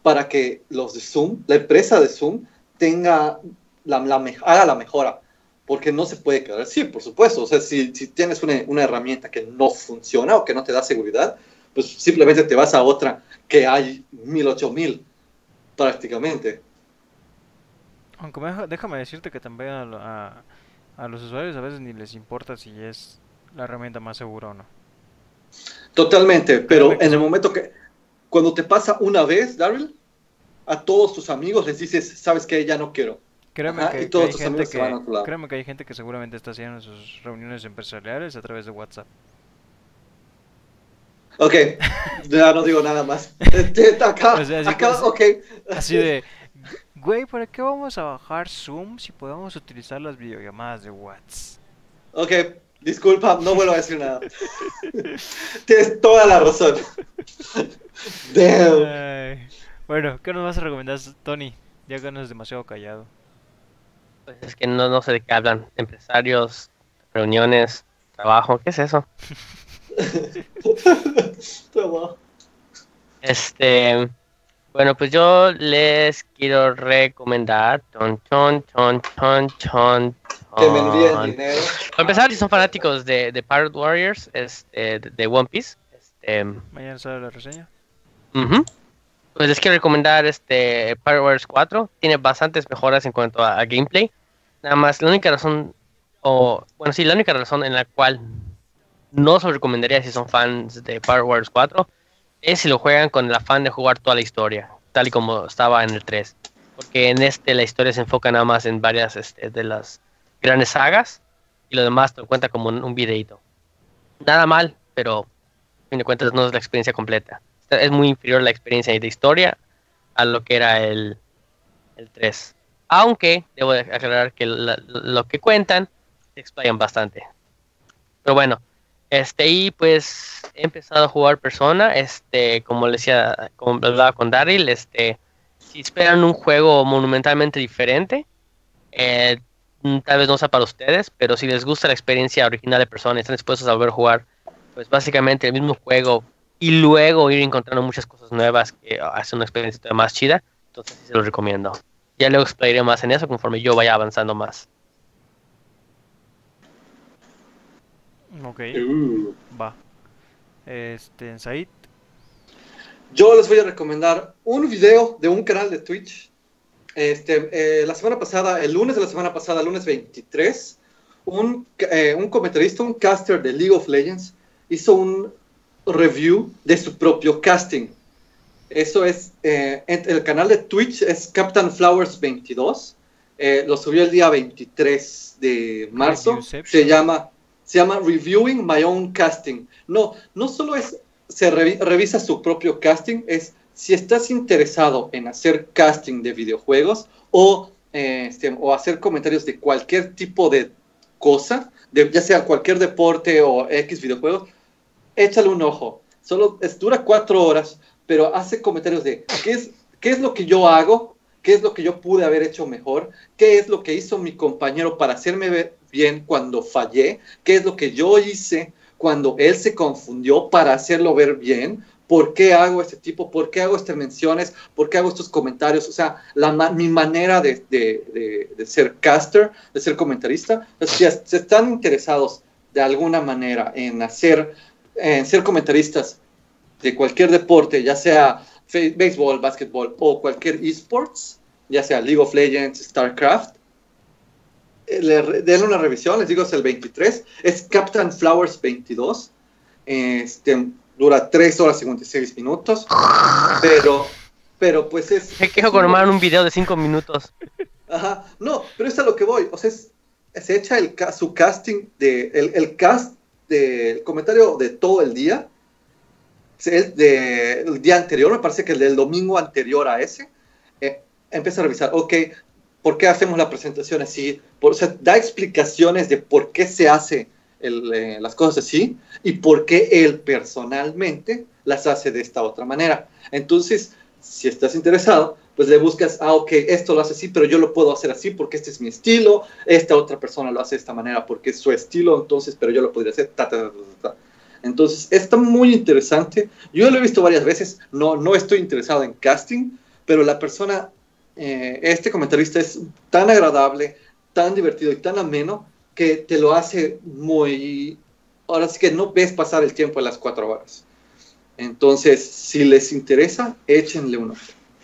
para que los de Zoom, la empresa de Zoom, tenga haga la mejora. Porque no se puede quedar así, por supuesto. O sea, si tienes una herramienta que no funciona o que no te da seguridad, pues simplemente te vas a otra que hay 1000, 8000 prácticamente. Aunque déjame decirte que también a los usuarios a veces ni les importa si es la herramienta más segura o no. Totalmente, pero Créeme que en el momento cuando te pasa una vez, Daryl, a todos tus amigos les dices, ¿sabes qué? Ya no quiero. Créeme Ajá, que, y todos hay tus gente amigos se van a otro lado. créeme que hay gente que seguramente está haciendo sus reuniones empresariales a través de WhatsApp. Ok, ya no digo nada más. Acá, O sea, así acá, que- ok. Así de, güey, ¿para qué vamos a bajar Zoom si podemos utilizar las videollamadas de WhatsApp? Ok, disculpa, no vuelvo a decir nada. Tienes toda la razón. Damn. Ay. Bueno, ¿qué nos vas a recomendar, Tony? Ya que no es demasiado callado. Pues es que no sé de qué hablan. Empresarios, reuniones, trabajo, ¿qué es eso? Toma. Bueno, pues yo les quiero recomendar Que me envíen dinero. Para empezar, si son fanáticos de Pirate Warriors, de One Piece, Mañana sale la reseña. ujú, pues les quiero recomendar Pirate Warriors 4. Tiene bastantes mejoras en cuanto a gameplay. Nada más, la única razón, la única razón en la cual no se lo recomendaría si son fans de Pirate Warriors 4 es si lo juegan con el afán de jugar toda la historia, tal y como estaba en el 3. Porque en la historia se enfoca nada más en varias de las grandes sagas y lo demás te lo cuenta como un videíto. Nada mal, pero a fin de cuentas no es la experiencia completa. Es muy inferior la experiencia de historia a lo que era el 3. Aunque debo de aclarar que lo que cuentan se explayan bastante. Pero bueno, y pues he empezado a jugar Persona, como les decía, como hablaba con Daryl, si esperan un juego monumentalmente diferente, tal vez no sea para ustedes, pero si les gusta la experiencia original de Persona y están dispuestos a volver a jugar, pues básicamente el mismo juego y luego ir encontrando muchas cosas nuevas que hacen una experiencia todavía más chida, entonces sí se los recomiendo. Ya luego explayaré más en eso conforme yo vaya avanzando más. Ok, va. Said. Yo les voy a recomendar un video de un canal de Twitch. La semana pasada, el lunes de la semana pasada, lunes 23, un comentarista, un caster de League of Legends, hizo un review de su propio casting. Eso es, el canal de Twitch es Captain Flowers 22. Lo subió el día 23 de marzo. Se llama Reviewing My Own Casting. No solo revisa su propio casting, es si estás interesado en hacer casting de videojuegos o hacer comentarios de cualquier tipo de cosa, ya sea cualquier deporte o X videojuegos, échale un ojo. Dura 4 horas, pero hace comentarios de qué es lo que yo hago, qué es lo que yo pude haber hecho mejor, qué es lo que hizo mi compañero para hacerme ver bien cuando fallé, qué es lo que yo hice cuando él se confundió para hacerlo ver bien, por qué hago por qué hago estas menciones, por qué hago estos comentarios, o sea, mi manera de ser caster, de ser comentarista. Si están interesados de alguna manera en ser comentaristas de cualquier deporte, ya sea béisbol, básquetbol o cualquier esports, ya sea League of Legends, StarCraft, denle una revisión, les digo, es el 23, es Captain Flowers 22, dura 3 horas y 56 minutos, pero pues es... Me quejo con armar un video de 5 minutos. Ajá, no, pero es a lo que voy, o sea, se echa su casting, el cast del comentario de todo el día, el día anterior, me parece que el del domingo anterior a ese, empieza a revisar, ok, ¿por qué hacemos la presentación así? O sea, da explicaciones de por qué se hace las cosas así y por qué él personalmente las hace de esta otra manera. Entonces, si estás interesado, pues le buscas, ok, esto lo hace así, pero yo lo puedo hacer así porque este es mi estilo, esta otra persona lo hace de esta manera porque es su estilo, entonces, pero yo lo podría hacer, Entonces, está muy interesante. Yo lo he visto varias veces, no estoy interesado en casting, pero la persona, este comentarista es tan agradable, tan divertido y tan ameno que te lo hace muy... Ahora sí que no ves pasar el tiempo en las 4 horas. Entonces, si les interesa, échenle uno.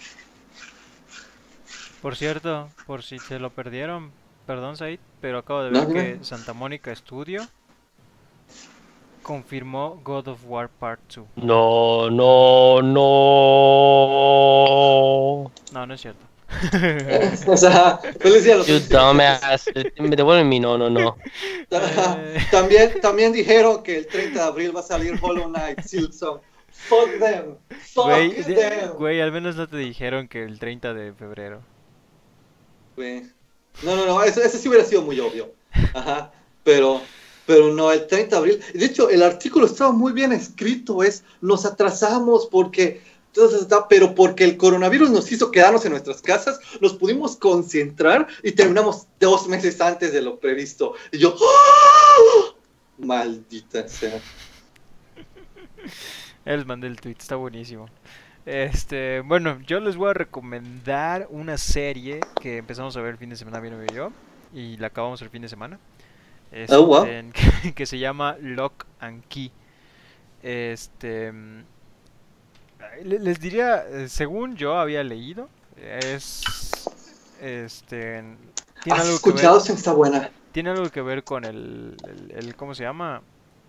Por cierto, por si se lo perdieron, perdón Said, pero acabo de No, ver dime. que Santa Mónica Studio confirmó God of War Part 2. No, no, no. No, no es cierto. O sea, feliz día a los You felices inocentes. dumbass. Me devuelven mi no, no, no. También dijeron que el 30 de abril va a salir Hollow Knight, Silksong. Fuck them. Fuck Güey, them. güey, al menos no te dijeron que el 30 de febrero. Güey. No, eso sí hubiera sido muy obvio. Ajá, pero no, el 30 de abril. De hecho, el artículo estaba muy bien escrito, nos atrasamos pero porque el coronavirus nos hizo quedarnos en nuestras casas, nos pudimos concentrar y terminamos 2 meses antes de lo previsto. Y yo, ¡oh! Maldita sea. Les mandé el tweet, está buenísimo. Bueno, yo les voy a recomendar una serie que empezamos a ver el fin de semana, mi novio y yo, y la acabamos el fin de semana. Oh, wow. Que se llama Lock and Key. Les diría, según yo había leído, tiene ¿Has algo que escuchado? ver, Sí, está buena. tiene algo que ver con ¿cómo se llama?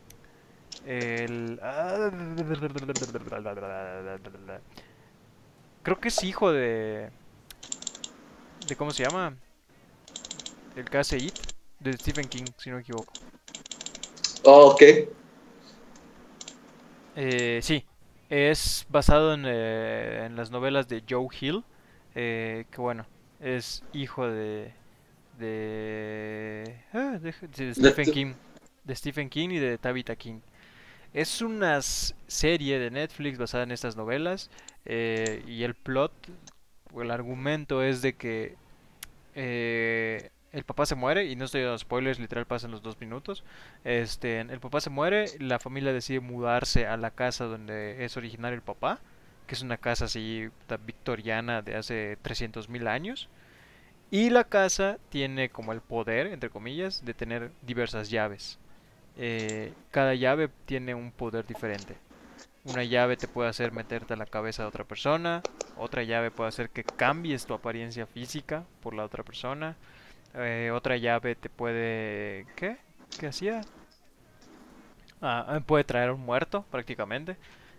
Creo que es hijo de ¿cómo se llama? El que hace It, de Stephen King, si no me equivoco. Oh, ok. Sí, es basado en las novelas de Joe Hill, que bueno, es hijo de Stephen King y de Tabitha King. Es una serie de Netflix basada en estas novelas, y el plot o el argumento es de que el papá se muere, y no estoy dando spoilers, literal pasan los 2 minutos. El papá se muere, la familia decide mudarse a la casa donde es originario el papá, que es una casa así victoriana de hace 300.000 años. Y la casa tiene como el poder, entre comillas, de tener diversas llaves. Cada llave tiene un poder diferente. Una llave te puede hacer meterte a la cabeza de otra persona. Otra llave puede hacer que cambies tu apariencia física por la otra persona. Otra llave te puede... ¿Qué? ¿Qué hacía? Puede traer un muerto, prácticamente.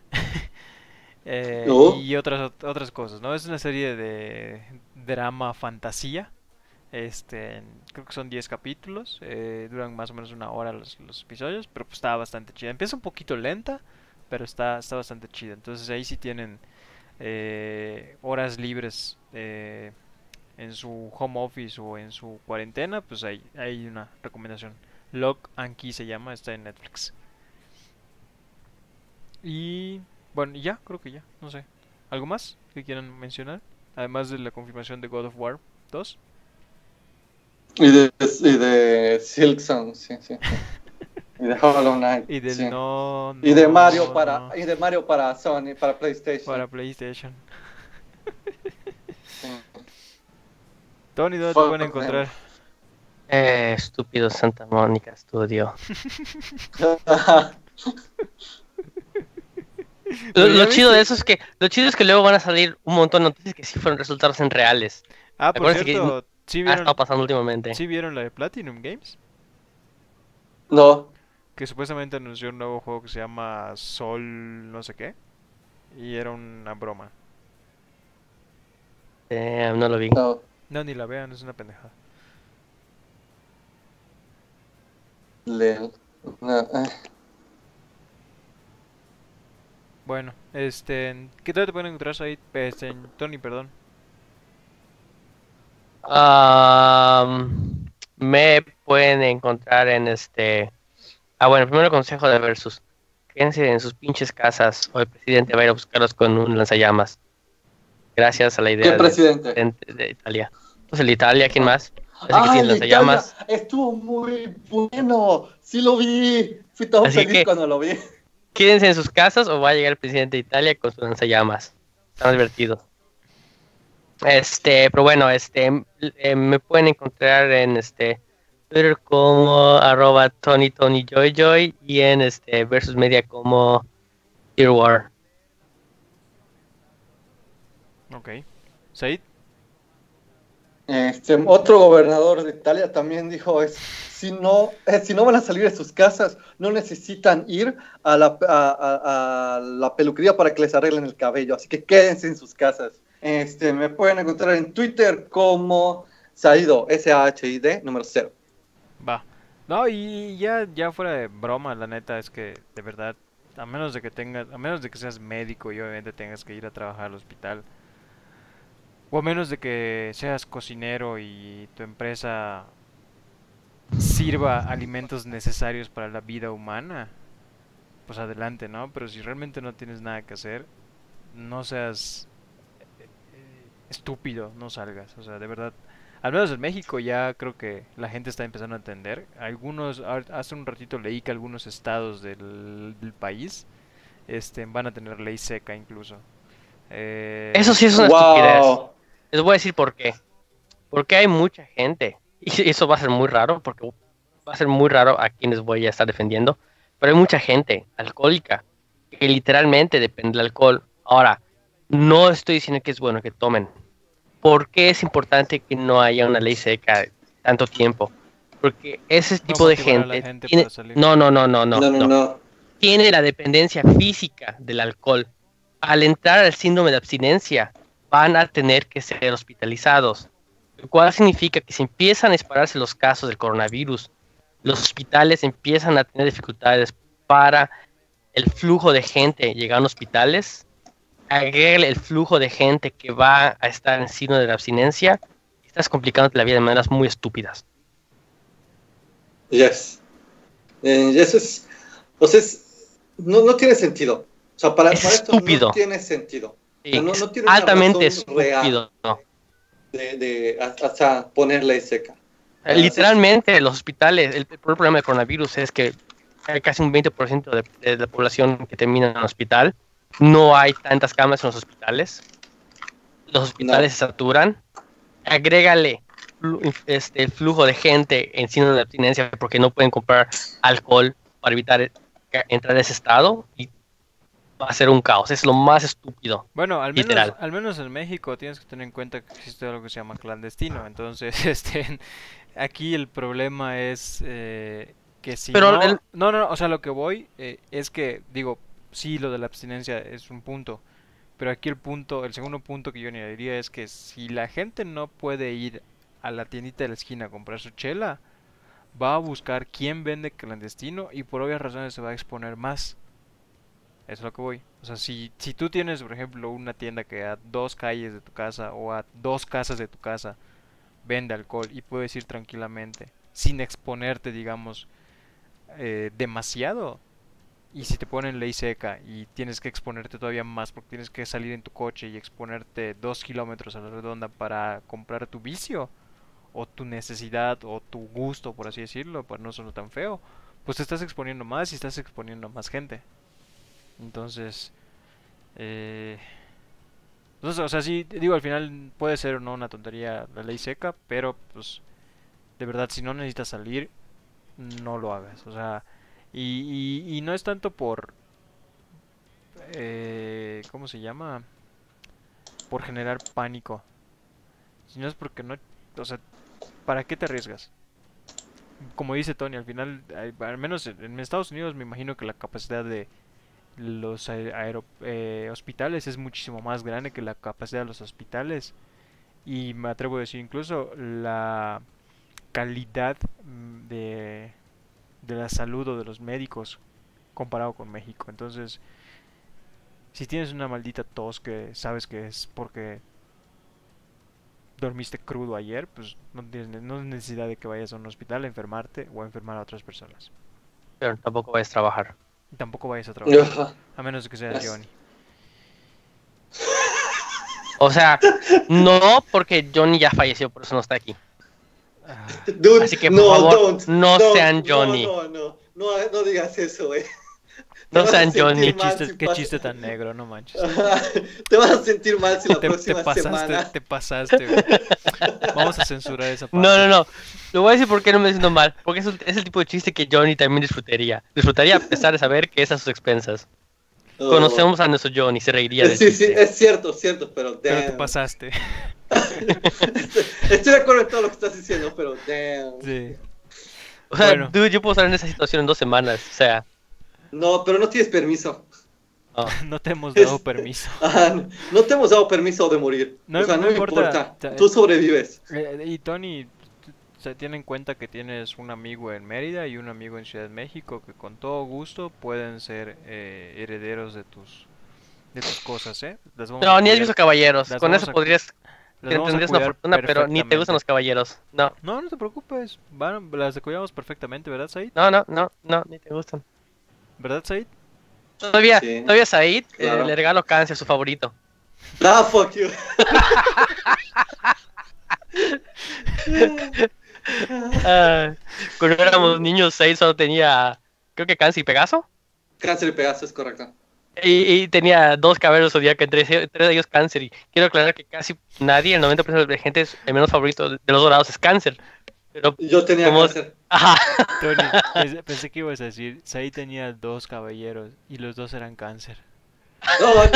Oh. Y otras cosas, ¿no? Es una serie de drama fantasía. Creo que son 10 capítulos, duran más o menos 1 hora los episodios, pero pues está bastante chida. Empieza un poquito lenta, pero está bastante chida. Entonces ahí sí tienen horas libres en su home office o en su cuarentena, pues hay una recomendación. Lock and Key se llama, está en Netflix. Y bueno, ya, creo que ya, no sé. ¿Algo más que quieran mencionar? Además de la confirmación de God of War 2. Y de Silksong, sí. Y de Hollow Knight. Y del sí. no, Y de Mario no. y de Mario para Sony, para PlayStation. Para PlayStation. Sí. Tony, ¿dónde te Fuck pueden them. encontrar? Estúpido Santa Mónica Studio. Pero ya Lo chido viste- de eso es que luego van a salir un montón de noticias que sí fueron resultados en reales. Ah, por Acuérdense que cierto, ¿sí Ha vieron, estado pasando últimamente. sí vieron la de Platinum Games? No. Que supuestamente anunció un nuevo juego que se llama Sol no sé qué. Y era una broma. No lo vi. No. No, ni la vean, es una pendejada. Lel. No, Bueno, ¿qué tal te pueden encontrar ahí? Tony, perdón. Me pueden encontrar en bueno, primero el consejo de Versus. Quédense en sus pinches casas o el presidente va a ir a buscarlos con un lanzallamas. Gracias a la idea ¿Qué del presidente? presidente de Italia. Entonces el de Italia, ¿quién más? Así que ¡Ah, tiene el de lanzallamas. Italia! Estuvo muy bueno. Sí lo vi. Fui tan Así feliz que- cuando lo vi. Quédense en sus casas o va a llegar el presidente de Italia con sus lanzallamas. Está divertido. Pero bueno, me pueden encontrar en Twitter como @TonyTonyJoyJoy y en Versus Media como Earwar. Ok. Said. Otro gobernador de Italia también dijo si no van a salir de sus casas, no necesitan ir a la peluquería para que les arreglen el cabello, así que quédense en sus casas. Me pueden encontrar en Twitter como Saido, SAHID, número 0. Va. No, y ya fuera de broma, la neta es que de verdad, a menos de que seas médico y obviamente tengas que ir a trabajar al hospital, o a menos de que seas cocinero y tu empresa sirva alimentos necesarios para la vida humana, pues adelante, ¿no? Pero si realmente no tienes nada que hacer, no seas estúpido, no salgas. O sea, de verdad, al menos en México ya creo que la gente está empezando a entender. Hace un ratito leí que algunos estados del país van a tener ley seca incluso. Eso sí es una estupidez. Les voy a decir por qué. Porque hay mucha gente, y eso va a ser muy raro, porque va a ser muy raro a quienes voy a estar defendiendo, pero hay mucha gente alcohólica que literalmente depende del alcohol. Ahora, no estoy diciendo que es bueno que tomen. ¿Por qué es importante que no haya una ley seca tanto tiempo? Porque ese tipo de gente tiene... No. Tiene la dependencia física del alcohol. Al entrar al síndrome de abstinencia, van a tener que ser hospitalizados, lo cual significa que si empiezan a dispararse los casos del coronavirus, los hospitales empiezan a tener dificultades para el flujo de gente llegando a hospitales. Agregue el flujo de gente que va a estar en síndrome de la abstinencia, estás complicándote la vida de maneras muy estúpidas. Yes. Eso es, o sea, no tiene sentido. O sea, para esto no tiene sentido. Sí, o sea, no tiene altamente estúpido. Hasta poner ley seca. Literalmente, los hospitales, el problema del coronavirus es que hay casi un 20% de la población que termina en el hospital. No hay tantas camas en los hospitales. Los hospitales se saturan. Agrégale el flujo de gente en síndrome de abstinencia porque no pueden comprar alcohol para evitar entrar en ese estado y va a ser un caos. Es lo más estúpido. Bueno, al menos en México tienes que tener en cuenta que existe algo que se llama clandestino. Entonces, aquí el problema es que si no, o sea, lo que voy es que, digo, sí, lo de la abstinencia es un punto, pero aquí el segundo punto que yo añadiría es que si la gente no puede ir a la tiendita de la esquina a comprar su chela, va a buscar quién vende clandestino y por obvias razones se va a exponer más. Eso es lo que voy. O sea, si tú tienes, por ejemplo, una tienda que a 2 calles de tu casa o a 2 casas de tu casa vende alcohol y puedes ir tranquilamente, sin exponerte, digamos, demasiado. Y si te ponen ley seca y tienes que exponerte todavía más porque tienes que salir en tu coche y exponerte 2 kilómetros a la redonda para comprar tu vicio o tu necesidad o tu gusto, por así decirlo, para no sonar tan feo, pues te estás exponiendo más y estás exponiendo a más gente. Entonces, o sea, sí, digo, al final puede ser o no una tontería la ley seca, pero pues de verdad, si no necesitas salir, no lo hagas. O sea, y no es tanto por, ¿cómo se llama? Por generar pánico, sino es porque no, o sea, ¿para qué te arriesgas? Como dice Tony, al final, al menos en Estados Unidos me imagino que la capacidad de los hospitales es muchísimo más grande que la capacidad de los hospitales y me atrevo a decir incluso la calidad de la salud o de los médicos comparado con México. Entonces, si tienes una maldita tos que sabes que es porque dormiste crudo ayer, pues no tienes necesidad de que vayas a un hospital a enfermarte o a enfermar a otras personas. Pero tampoco vayas a trabajar. Tampoco vayas a trabajar, a menos de que seas Johnny. O sea, no, porque Johnny ya falleció, por eso no está aquí. Dude, así que por favor, no sean Johnny. No digas eso, No vas a sean sentir Johnny. mal si Qué pasa- chiste tan negro, no manches. Ajá, te vas a sentir mal si la Te próxima semana. te pasaste, güey. Vamos a censurar esa parte. No, no, no. Lo voy a decir porque no me siento mal. Porque es el tipo de chiste que Johnny también disfrutaría. Disfrutaría a pesar de saber que es a sus expensas. Oh. Conocemos a nuestro Johnny, se reiría del Sí, sí, chiste. es cierto, pero Pero te damn. pasaste. Estoy de acuerdo en todo lo que estás diciendo, pero damn. Sí. O sea, Bueno. dude, yo puedo estar en esa situación en 2 semanas. O sea, No, pero no tienes permiso. no. No te hemos dado Es- permiso. Ajá, no te hemos dado permiso de morir. No- o sea, no no me importa. importa. Tú sobrevives. Y Tony, se tiene en cuenta que tienes un amigo en Mérida y un amigo en Ciudad de México que con todo gusto pueden ser herederos de tus cosas, ¿eh? Las vamos a No, ni has cuidar- visto caballeros. las Con vamos eso a- podrías. las vamos a Tendrías una cuidar fortuna, pero ni te gustan los perfectamente. caballeros. No, No, no te preocupes. Las cuidamos perfectamente, ¿verdad, Said? no, ni te gustan. ¿Verdad, Said? Todavía, Sí, todavía Said claro. le regalo cáncer, su favorito. Ah, fuck you. Ah, cuando éramos niños, Said solo tenía, creo que cáncer y Pegaso. Cáncer y Pegaso es correcto. Y tenía 2 caballeros zodiacos, entre de ellos cáncer. Y quiero aclarar que casi nadie, el 90% de la gente, el menos favorito de los dorados es cáncer. Pero, Yo tenía ¿cómo? cáncer. Ajá. Tony, pensé que ibas a decir, Said tenía 2 caballeros y los 2 eran cáncer. No, no.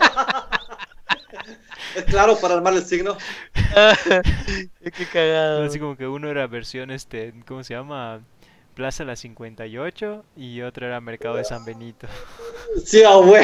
Es claro para armar el signo. Qué cagado. Así como que uno era versión, ¿cómo se llama? Plaza La 58 y otro era Mercado de San Benito. Sí, güey.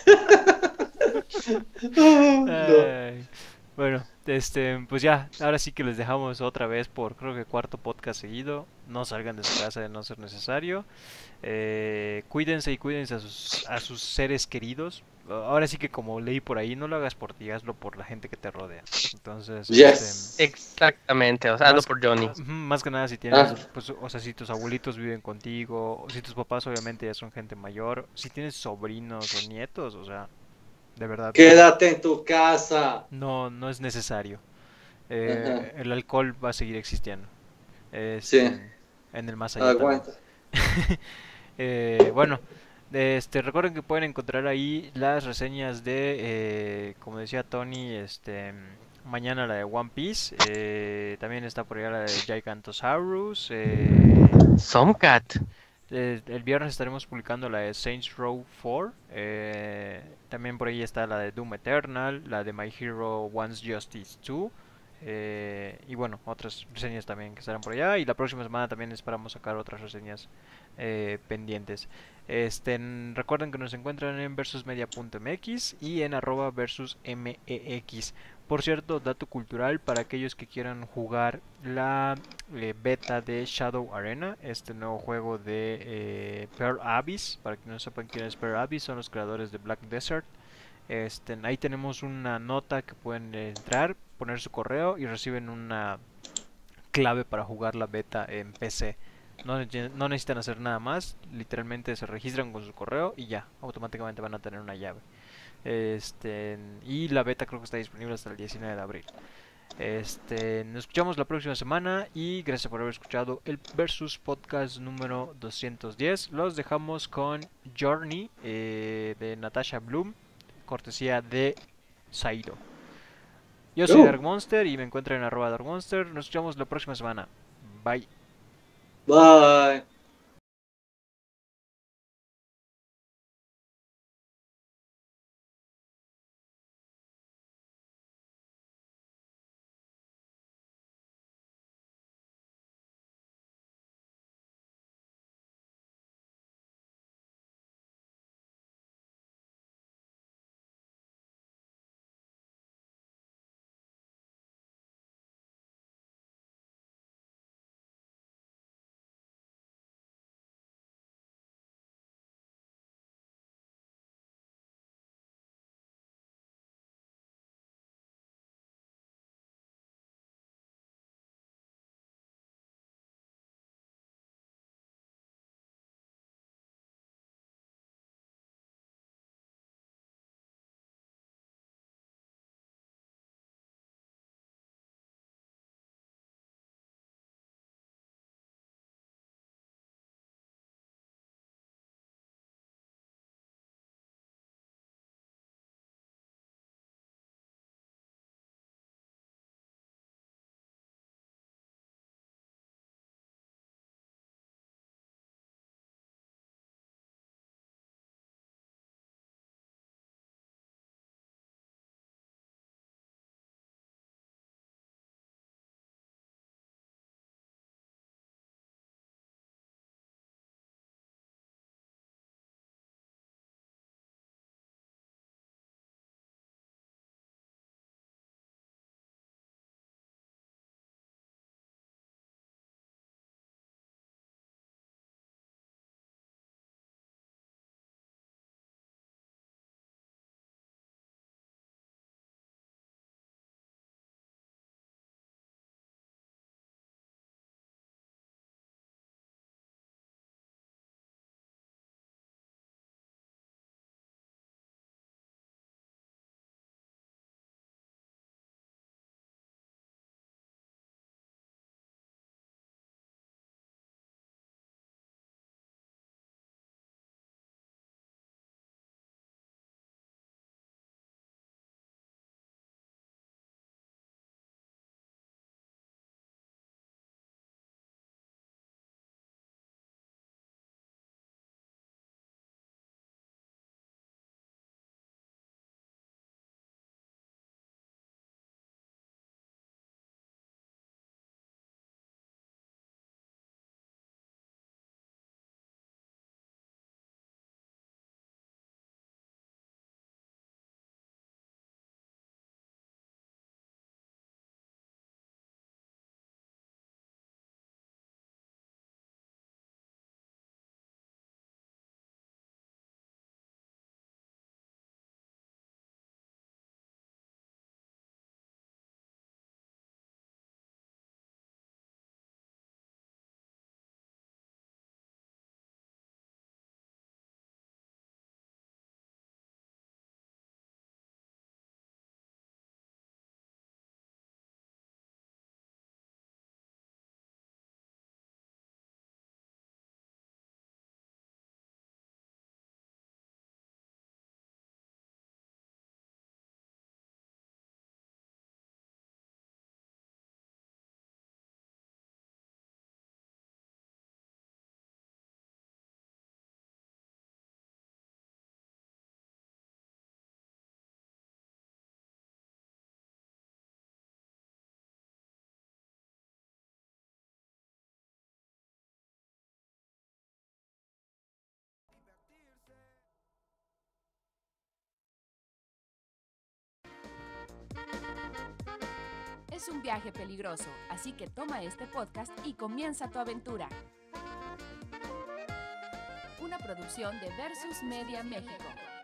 No. Ay, bueno, pues ya, ahora sí que les dejamos otra vez por creo que 4º podcast seguido. No salgan de su casa de no ser necesario. Cuídense y cuídense a sus seres queridos. Ahora sí que como leí por ahí, no lo hagas por ti, hazlo por la gente que te rodea. Entonces, Yes. Exactamente, o sea, hazlo Más- por Johnny. más que nada si tienes, Ah. pues, o sea, si tus abuelitos viven contigo, o si tus papás obviamente ya son gente mayor, si tienes sobrinos o nietos, o sea, de verdad. Quédate en tu casa. No es necesario. Ajá. El alcohol va a seguir existiendo. Sí. En el más allá también. Aguanta. Bueno, recuerden que pueden encontrar ahí las reseñas de, como decía Tony, mañana la de One Piece. También está por allá la de Gigantosaurus. Somcat. El viernes estaremos publicando la de Saints Row 4. También por ahí está la de Doom Eternal, la de My Hero Wants Justice 2. Y bueno, otras reseñas también que estarán por allá. Y la próxima semana también esperamos sacar otras reseñas pendientes. Recuerden que nos encuentran en versusmedia.mx y en @versusmex. Por cierto, dato cultural para aquellos que quieran jugar la beta de Shadow Arena, este nuevo juego de Pearl Abyss. Para que no sepan quién es Pearl Abyss, son los creadores de Black Desert. Ahí tenemos una nota que pueden entrar, poner su correo y reciben una clave para jugar la beta en PC. No necesitan hacer nada más, literalmente se registran con su correo y ya, automáticamente van a tener una llave. Y la beta creo que está disponible hasta el 19 de abril. Nos escuchamos la próxima semana y gracias por haber escuchado el Versus Podcast número 210. Los dejamos con Journey de Natasha Bloom, cortesía de Saido. Yo soy Dark Monster y me encuentran en @DarkMonster. Nos escuchamos la próxima semana. Bye. Bye. un viaje peligroso, así que toma este podcast y comienza tu aventura. Una producción de Versus Media México.